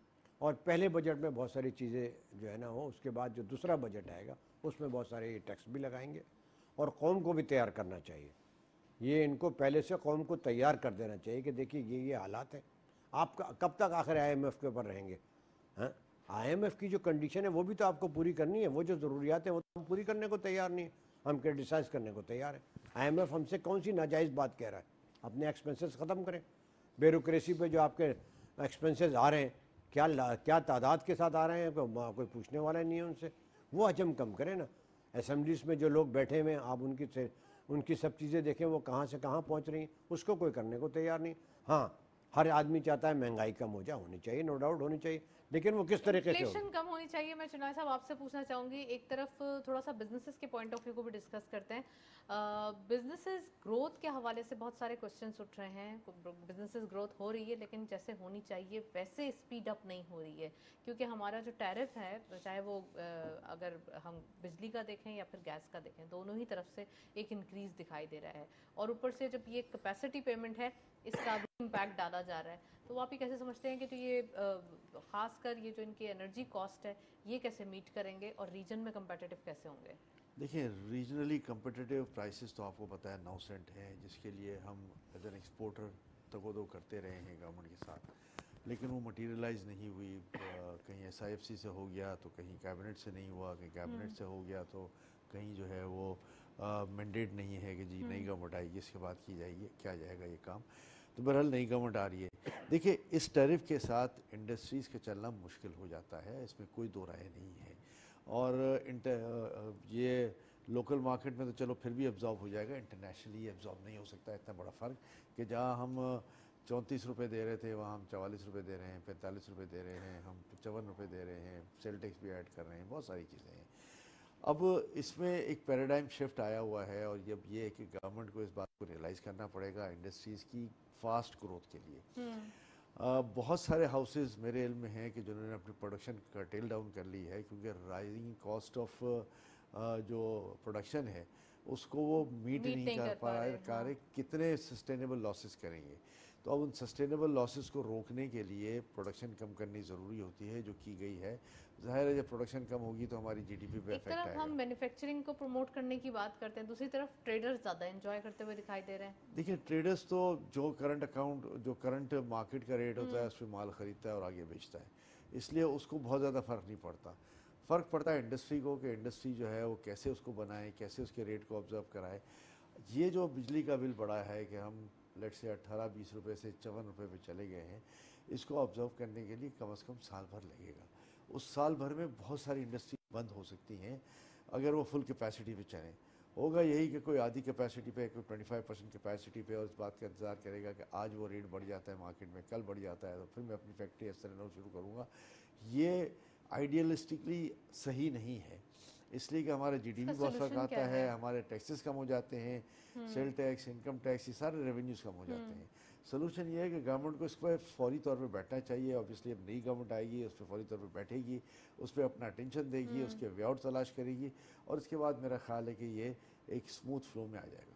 और पहले बजट में बहुत सारी चीज़ें जो है ना हो, उसके बाद जो दूसरा बजट आएगा उसमें बहुत सारे ये टैक्स भी लगाएंगे, और कौम को भी तैयार करना चाहिए। ये इनको पहले से कौम को तैयार कर देना चाहिए कि देखिए ये हालात है, आप कब तक आखिर IMF के ऊपर रहेंगे? हाँ, IMF की जो कंडीशन है वो भी तो आपको पूरी करनी है, वो जो ज़रूरियात है वो तो हम पूरी करने को तैयार नहीं है, हम क्रिटिसाइज़ करने को तैयार है। IMF हमसे कौन सी नाजायज़ बात कह रहा है? अपने एक्सपेंसेस ख़त्म करें, ब्यूरोक्रेसी पे जो आपके एक्सपेंसेस आ रहे हैं, क्या तादाद के साथ आ रहे हैं, कोई पूछने वाला नहीं है उनसे, वो हजम कम करें ना। असेंबलीज़ में जो लोग बैठे हुए हैं, आप उनकी सब चीज़ें देखें, वो कहाँ से कहाँ पहुँच रही हैं, उसको कोई करने को तैयार नहीं। हाँ, हर आदमी चाहता है महंगाई कम हो जाए, होनी चाहिए, नो डाउट होनी चाहिए, लेकिन वो किस तरीके से हो? इन्फ्लेशन कम होनी चाहिए। मैं चुनाव साहब आपसे पूछना चाहूँगी, एक तरफ थोड़ा सा बिजनेसेस के पॉइंट ऑफ व्यू को भी डिस्कस करते हैं। बिजनेसेस ग्रोथ के हवाले से बहुत सारे क्वेश्चंस उठ रहे हैं। बिजनेसेस ग्रोथ हो रही है, लेकिन जैसे होनी चाहिए वैसे स्पीड अप नहीं हो रही है, क्योंकि हमारा जो टैरिफ है, चाहे वो अगर हम बिजली का देखें या फिर गैस का देखें, दोनों ही तरफ से एक इंक्रीज दिखाई दे रहा है, और ऊपर से जब ये कैपेसिटी पेमेंट है, इसका भी इम्पैक्ट डाला जा रहा है। तो आप ये कैसे समझते हैं कि जो ये खासकर ये जो इनकी एनर्जी कॉस्ट है, ये कैसे मीट करेंगे और रीजन में कम्पिटिटिव कैसे होंगे? देखिए, रीजनली कम्पिटिटिव प्राइसेस तो आपको पता है 9 सेंट हैं, जिसके लिए हम एज एन एक्सपोर्टर तगोदो करते रहे हैं गवर्नमेंट के साथ, लेकिन वो मटीरियलाइज़ नहीं हुई। कहीं SIFC से हो गया तो कहीं कैबिनेट से नहीं हुआ, कहीं कैबिनेट से हो गया तो कहीं जो है वो मैंडेट नहीं है कि जी नई गवर्नमेंट आएगी इसके बाद क्या जाएगा ये काम। तो बहरहाल नई गवर्नमेंट आ रही है। देखिए, इस टैरिफ के साथ इंडस्ट्रीज़ के चलना मुश्किल हो जाता है, इसमें कोई दो राय नहीं है। और ये लोकल मार्केट में तो चलो फिर भी एब्जॉर्ब हो जाएगा, इंटरनेशनली एब्जॉर्ब नहीं हो सकता। इतना बड़ा फ़र्क कि जहाँ हम 34 रुपये दे रहे थे वहाँ हम 44 रुपये दे रहे हैं, 45 रुपये दे रहे हैं, हम 55 रुपये दे रहे हैं, सेल टैक्स भी ऐड कर रहे हैं, बहुत सारी चीज़ें हैं। अब इसमें एक पैराडाइम शिफ्ट आया हुआ है, और जब ये है कि गवर्नमेंट को इस बात को रियलाइज़ करना पड़ेगा इंडस्ट्रीज़ की फास्ट ग्रोथ के लिए। बहुत सारे हाउसेस मेरे इल्म में हैं कि जिन्होंने अपनी प्रोडक्शन कर्टेल डाउन कर ली है, क्योंकि राइजिंग कॉस्ट ऑफ जो प्रोडक्शन है उसको वो मीट नहीं कर पा रहे। कितने सस्टेनेबल लॉसेस करेंगे? तो अब उन सस्टेनेबल लॉसेस को रोकने के लिए प्रोडक्शन कम करनी ज़रूरी होती है, जो की गई है। ज़ाहिर है जब प्रोडक्शन कम होगी तो हमारी जीडीपी पे एक इफेक्ट तरफ आएगा। हम मैन्युफैक्चरिंग को प्रमोट करने की बात करते हैं, दूसरी तरफ ट्रेडर्स ज़्यादा एंजॉय करते हुए दिखाई दे रहे हैं। देखिए ट्रेडर्स तो जो करंट मार्केट का रेट होता है उस पर माल ख़रीदता है और आगे बेचता है, इसलिए उसको बहुत ज़्यादा फ़र्क नहीं पड़ता। फ़र्क पड़ता है इंडस्ट्री को कि इंडस्ट्री जो है वो कैसे उसको बनाए, कैसे उसके रेट को ऑब्ज़र्व कराए। ये जो बिजली का बिल बढ़ा है कि हम लेट से 18-20 रुपये से 54 रुपये पे चले गए हैं, इसको ऑब्ज़र्व करने के लिए कम से कम साल भर लगेगा। उस साल भर में बहुत सारी इंडस्ट्री बंद हो सकती हैं अगर वो फुल कैपेसिटी पे चलें। होगा यही कि कोई आधी कैपेसिटी पे, कोई 25% कैपेसिटी पे और इस बात का इंतज़ार करेगा कि आज वो रेट बढ़ जाता है मार्केट में, कल बढ़ जाता है तो फिर मैं अपनी फैक्ट्री इस तरह शुरू करूँगा। ये आइडियलिस्टिकली सही नहीं है, इसलिए कि हमारा जीडीपी बहुत फ़र्क आता है, हमारे टैक्सेस कम हो जाते हैं, सेल टैक्स, इनकम टैक्स, ये सारे रेवेन्यूज़ कम हो जाते हैं। सोल्यूशन ये है कि गवर्नमेंट को इस पर फौरी तौर पे बैठना चाहिए। ऑब्वियसली अब नई गवर्नमेंट आएगी, उस पर फौरी तौर पे बैठेगी, उस पर अपना अटेंशन देगी, उसके वे आउट तलाश करेगी और इसके बाद मेरा ख्याल है कि ये एक स्मूथ फ्लो में आ जाएगा।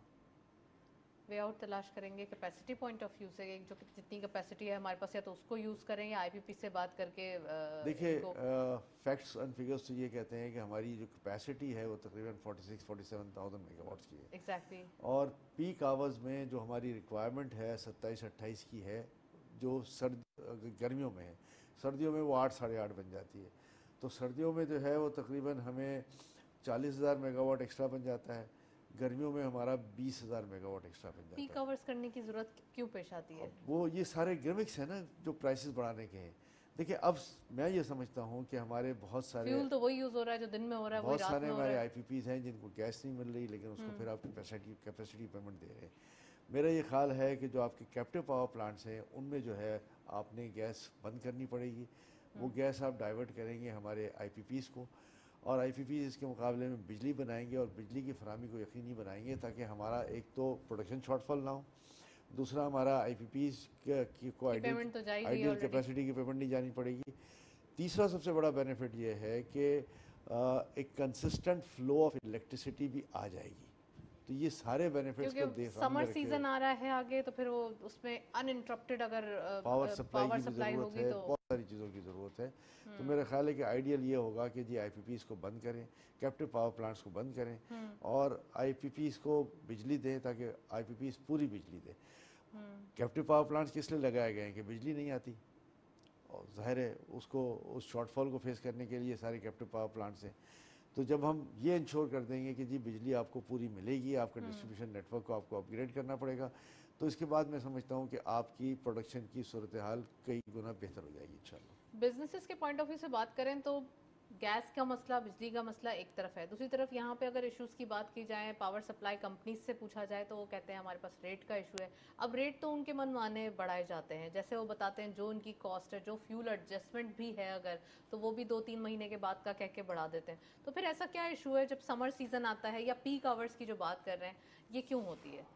वे आउट तलाश करेंगे कैपेसिटी पॉइंट ऑफ व्यू से, जो जितनी कैपेसिटी है हमारे पास या तो उसको यूज़ करें या आईपीपी से बात करके। देखिए फैक्ट्स एंड फिगर्स तो ये कहते हैं कि हमारी जो कैपेसिटी है वो तकरीबन 46-47,000 मेगावाट्स की है। एग्जैक्टली। और पीक आवर्स में जो हमारी रिक्वायरमेंट है 27-28 की है, जो गर्मियों में है, सर्दियों में वो 8-8.5 बन जाती है। तो सर्दियों में जो है वो तकरीबन हमें 40,000 मेगावाट एक्स्ट्रा बन जाता है, गर्मियों में हमारा 20,000 मेगावाट एक्स्ट्रा बन जाता है। पीक आवर्स करने की ज़रूरत क्यों पेश आती है? वो ये सारे गिमिक्स हैं ना जो प्राइसेस बढ़ाने के हैं। देखिए अब मैं ये समझता हूँ कि हमारे बहुत सारे फ्यूल तो वही यूज़ हो रहा है जो दिन में हो रहा है, बहुत वही रात सारे में हो हमारे रहा है। आईपीपीज़ हैं जिनको गैस नहीं मिल रही, लेकिन उसको फिर आप कैपेसिटी पेमेंट दे रहे हैं। मेरा ये ख्याल है कि जो आपके कैप्टिव पावर प्लांट्स हैं उनमें जो है आपने गैस बंद करनी पड़ेगी। वो गैस आप डाइवर्ट करेंगे हमारे आईपीपीज़ को, और आईपीपीज़ इसके मुकाबले में बिजली बनाएंगे और बिजली की फराहमी को यकीनी बनाएंगे ताकि हमारा एक तो प्रोडक्शन शॉर्टफॉल ना हो, दूसरा हमारा आईपीपीज़ को आइडियल कैपेसिटी की पेमेंट नहीं जानी पड़ेगी, तीसरा सबसे बड़ा बेनिफिट ये है कि एक कंसिस्टेंट फ्लो ऑफ इलेक्ट्रिसिटी भी आ जाएगी। तो ये सारे बेनिफिट्स को देख समर सीजन आ रहा है आगे, तो फिर वो उसमें अनइंटरप्टेड अगर पावर सप्लाई की ज़रूरत होगी है, तो बहुत सारी चीज़ों की ज़रूरत है। तो मेरा ख्याल है कि आइडियल ये होगा कि जी आईपीपीज़ को बंद करें, कैप्टिव पावर प्लांट्स को बंद करें और आईपीपीज़ को बिजली दें ताकि आईपीपीज़ पूरी बिजली दें। कैप्टिव पावर प्लांट्स किस लिए लगाए गए हैं कि बिजली नहीं आती, और ज़ाहिर है उसको उस शॉर्टफॉल को फेस करने के लिए सारे कैप्टिव पावर प्लांट्स हैं। तो जब हम ये इंश्योर कर देंगे कि जी बिजली आपको पूरी मिलेगी, आपका डिस्ट्रीब्यूशन नेटवर्क को आपको अपग्रेड करना पड़ेगा, तो इसके बाद मैं समझता हूँ कि आपकी प्रोडक्शन की सूरत हाल कई गुना बेहतर हो जाएगी इंशाल्लाह। बिजनेसेस के पॉइंट ऑफ व्यू से बात करें तो गैस का मसला, बिजली का मसला एक तरफ है, दूसरी तरफ यहाँ पे अगर इश्यूज़ की बात की जाए, पावर सप्लाई कंपनीज से पूछा जाए तो वो कहते हैं हमारे पास रेट का इशू है। अब रेट तो उनके मनमाने बढ़ाए जाते हैं, जैसे वो बताते हैं जो उनकी कॉस्ट है, जो फ्यूल एडजस्टमेंट भी है अगर, तो वो भी 2-3 महीने के बाद का कह के बढ़ा देते हैं। तो फिर ऐसा क्या इशू है जब समर सीजन आता है या पीक आवर्स की जो बात कर रहे हैं, ये क्यों होती है?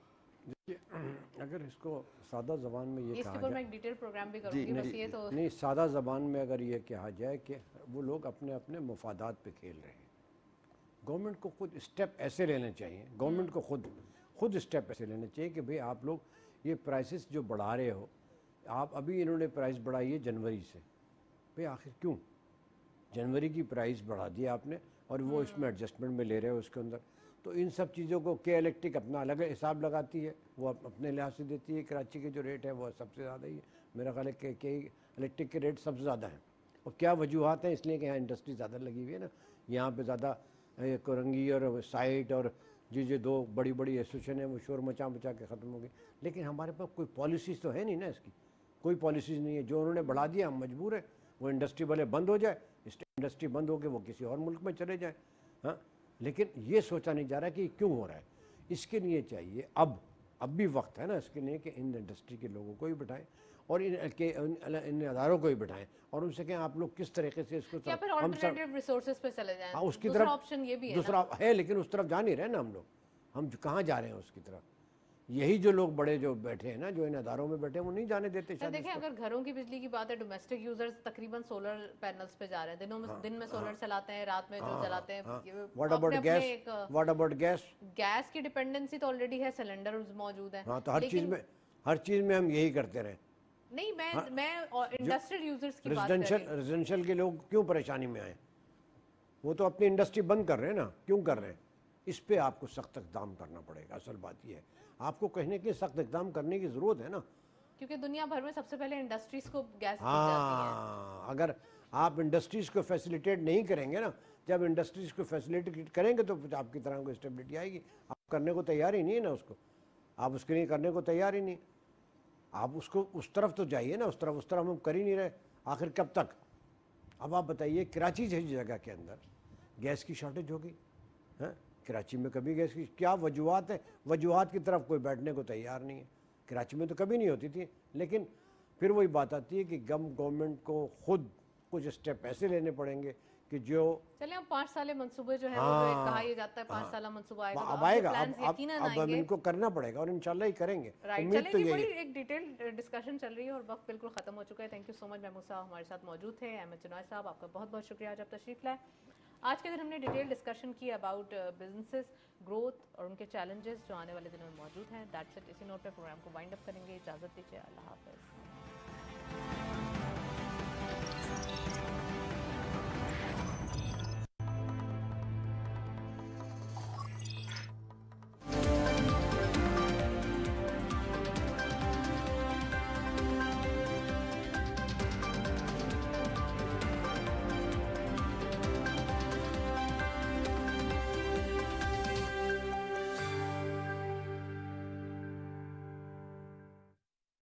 देखिए अगर इसको सादा ज़बान में ये इसके कहा ऊपर जाए, मैं एक डिटेल प्रोग्राम भी करूँगी, बस ये तो नहीं सादा ज़बान में अगर ये कहा जाए कि वो लोग अपने अपने मफादात पे खेल रहे हैं। गवर्नमेंट को खुद स्टेप ऐसे लेने चाहिए, गवर्नमेंट को खुद स्टेप ऐसे लेने चाहिए कि भाई आप लोग ये प्राइसेस जो बढ़ा रहे हो, आप अभी इन्होंने प्राइस बढ़ाई है जनवरी से, भाई आखिर क्यों जनवरी की प्राइस बढ़ा दी आपने और वो इसमें एडजस्टमेंट में ले रहे हो उसके अंदर। तो इन सब चीज़ों को के इलेक्ट्रिक अपना अलग हिसाब लगाती है, वो अपने लिहाज से देती है। कराची के जो रेट है वो सबसे ज़्यादा ही है, मेरा ख्याल है के इलेक्ट्रिक के रेट सबसे ज़्यादा हैं। और क्या वजूहत हैं? इसलिए कि यहाँ इंडस्ट्री ज़्यादा लगी हुई है ना, यहाँ पे ज़्यादा कोरंगी और साइट और जो दो बड़ी बड़ी एसोसिएशन है वो शोर मचा के ख़त्म हो गई। लेकिन हमारे पास कोई पॉलिसीज़ तो है नहीं ना, इसकी कोई पॉलिसीज़ नहीं है। जो उन्होंने बढ़ा दिया हम मजबूर है, वो इंडस्ट्री भले बंद हो जाए, इंडस्ट्री बंद हो के वो किसी और मुल्क में चले जाए। हाँ, लेकिन ये सोचा नहीं जा रहा कि क्यों हो रहा है। इसके लिए चाहिए अब भी वक्त है ना इसके लिए कि इन इंडस्ट्री के लोगों को ही बिठाएं और इन अदारों को ही बिठाएं और उनसे कहें आप लोग किस तरीके से इसको या फिर अल्टरनेटिव रिसोर्सेज पे चले जाएं। हाँ, उसकी दूसरा तरफ ऑप्शन ये भी है दूसरा है, लेकिन उस तरफ जा नहीं रहे ना हम लोग। हम कहाँ जा रहे हैं उसकी तरफ? यही जो लोग बड़े जो बैठे हैं ना, जो इन अदारों में बैठे हैं, वो नहीं जाने देते। शायद देखें अगर घरों की बिजली की बात है, डोमेस्टिक यूजर्स तकरीबन सोलर पैनल्स पे जा रहे हैं, दिन में सोलर चलाते हैं, रात में जो चलाते हैं। What about gas? गैस की डिपेंडेंसी तो ऑलरेडी है, सिलेंडर मौजूद है। हाँ, तो हर चीज़ में हम यही करते रहे। नहीं, मैं इंडस्ट्रियल यूजर्स की बात कर रही हूँ। रेजिडेंशियल के लोग क्यों परेशानी में आए? वो तो अपनी इंडस्ट्री बंद कर रहे हैं ना, क्यों कर रहे हैं? इस पे आपको सख्त इक़दाम करना पड़ेगा। असल बात ये है, आपको कहने के सख्त इक़दाम करने की ज़रूरत है ना, क्योंकि दुनिया भर में सबसे पहले इंडस्ट्रीज को गैस दी जाती है। अगर आप इंडस्ट्रीज़ को फैसिलिटेट नहीं करेंगे ना, जब इंडस्ट्रीज़ को फैसिलिटेट करेंगे तो आपकी तरह को स्टेबिलिटी आएगी। आप करने को तैयार ही नहीं है ना उसको, आप उसके लिए करने को तैयार ही नहीं। आप उसको उस तरफ तो जाइए ना, उस तरफ हम कर ही नहीं रहे। आखिर कब तक? अब आप बताइए, कराची जैसी जगह के अंदर गैस की शॉर्टेज होगी, हैं? कराची में कभी गैस की क्या वजूहत है? वजूहत की तरफ कोई बैठने को तैयार नहीं है। कराची में तो कभी नहीं होती थी, लेकिन फिर वही बात आती है कि गवर्नमेंट को खुद कुछ स्टेप ऐसे लेने पड़ेंगे कि जो चलिए अब 5 साल मंसूबे जो है वो जो एक कहा ही जाता है 5 साल मंसूबा आएगा, अब आएगा, अब इनको करना पड़ेगा और इंशाल्लाह ही करेंगे। उम्मीद तो यही है। एक डिटेल डिस्कशन चल रही है और वक्त बिल्कुल खत्म हो चुका है। Thank you so much Mahmood साहब हमारे साथ मौजूद थे। अहमद चुनाई साहब, आपका बहुत बहुत शुक्रिया आज आप तशरीफ लाए। आज के दिन हमने डिटेल डिस्कशन की अबाउट बिजनेसेस ग्रोथ और उनके चैलेंजेस जो आने वाले दिनों में मौजूद हैं। That's it. इसी नोट पे प्रोग्राम को वाइंड अप करेंगे। इजाज़त दीजिए, अल्लाह हाफ़िज़।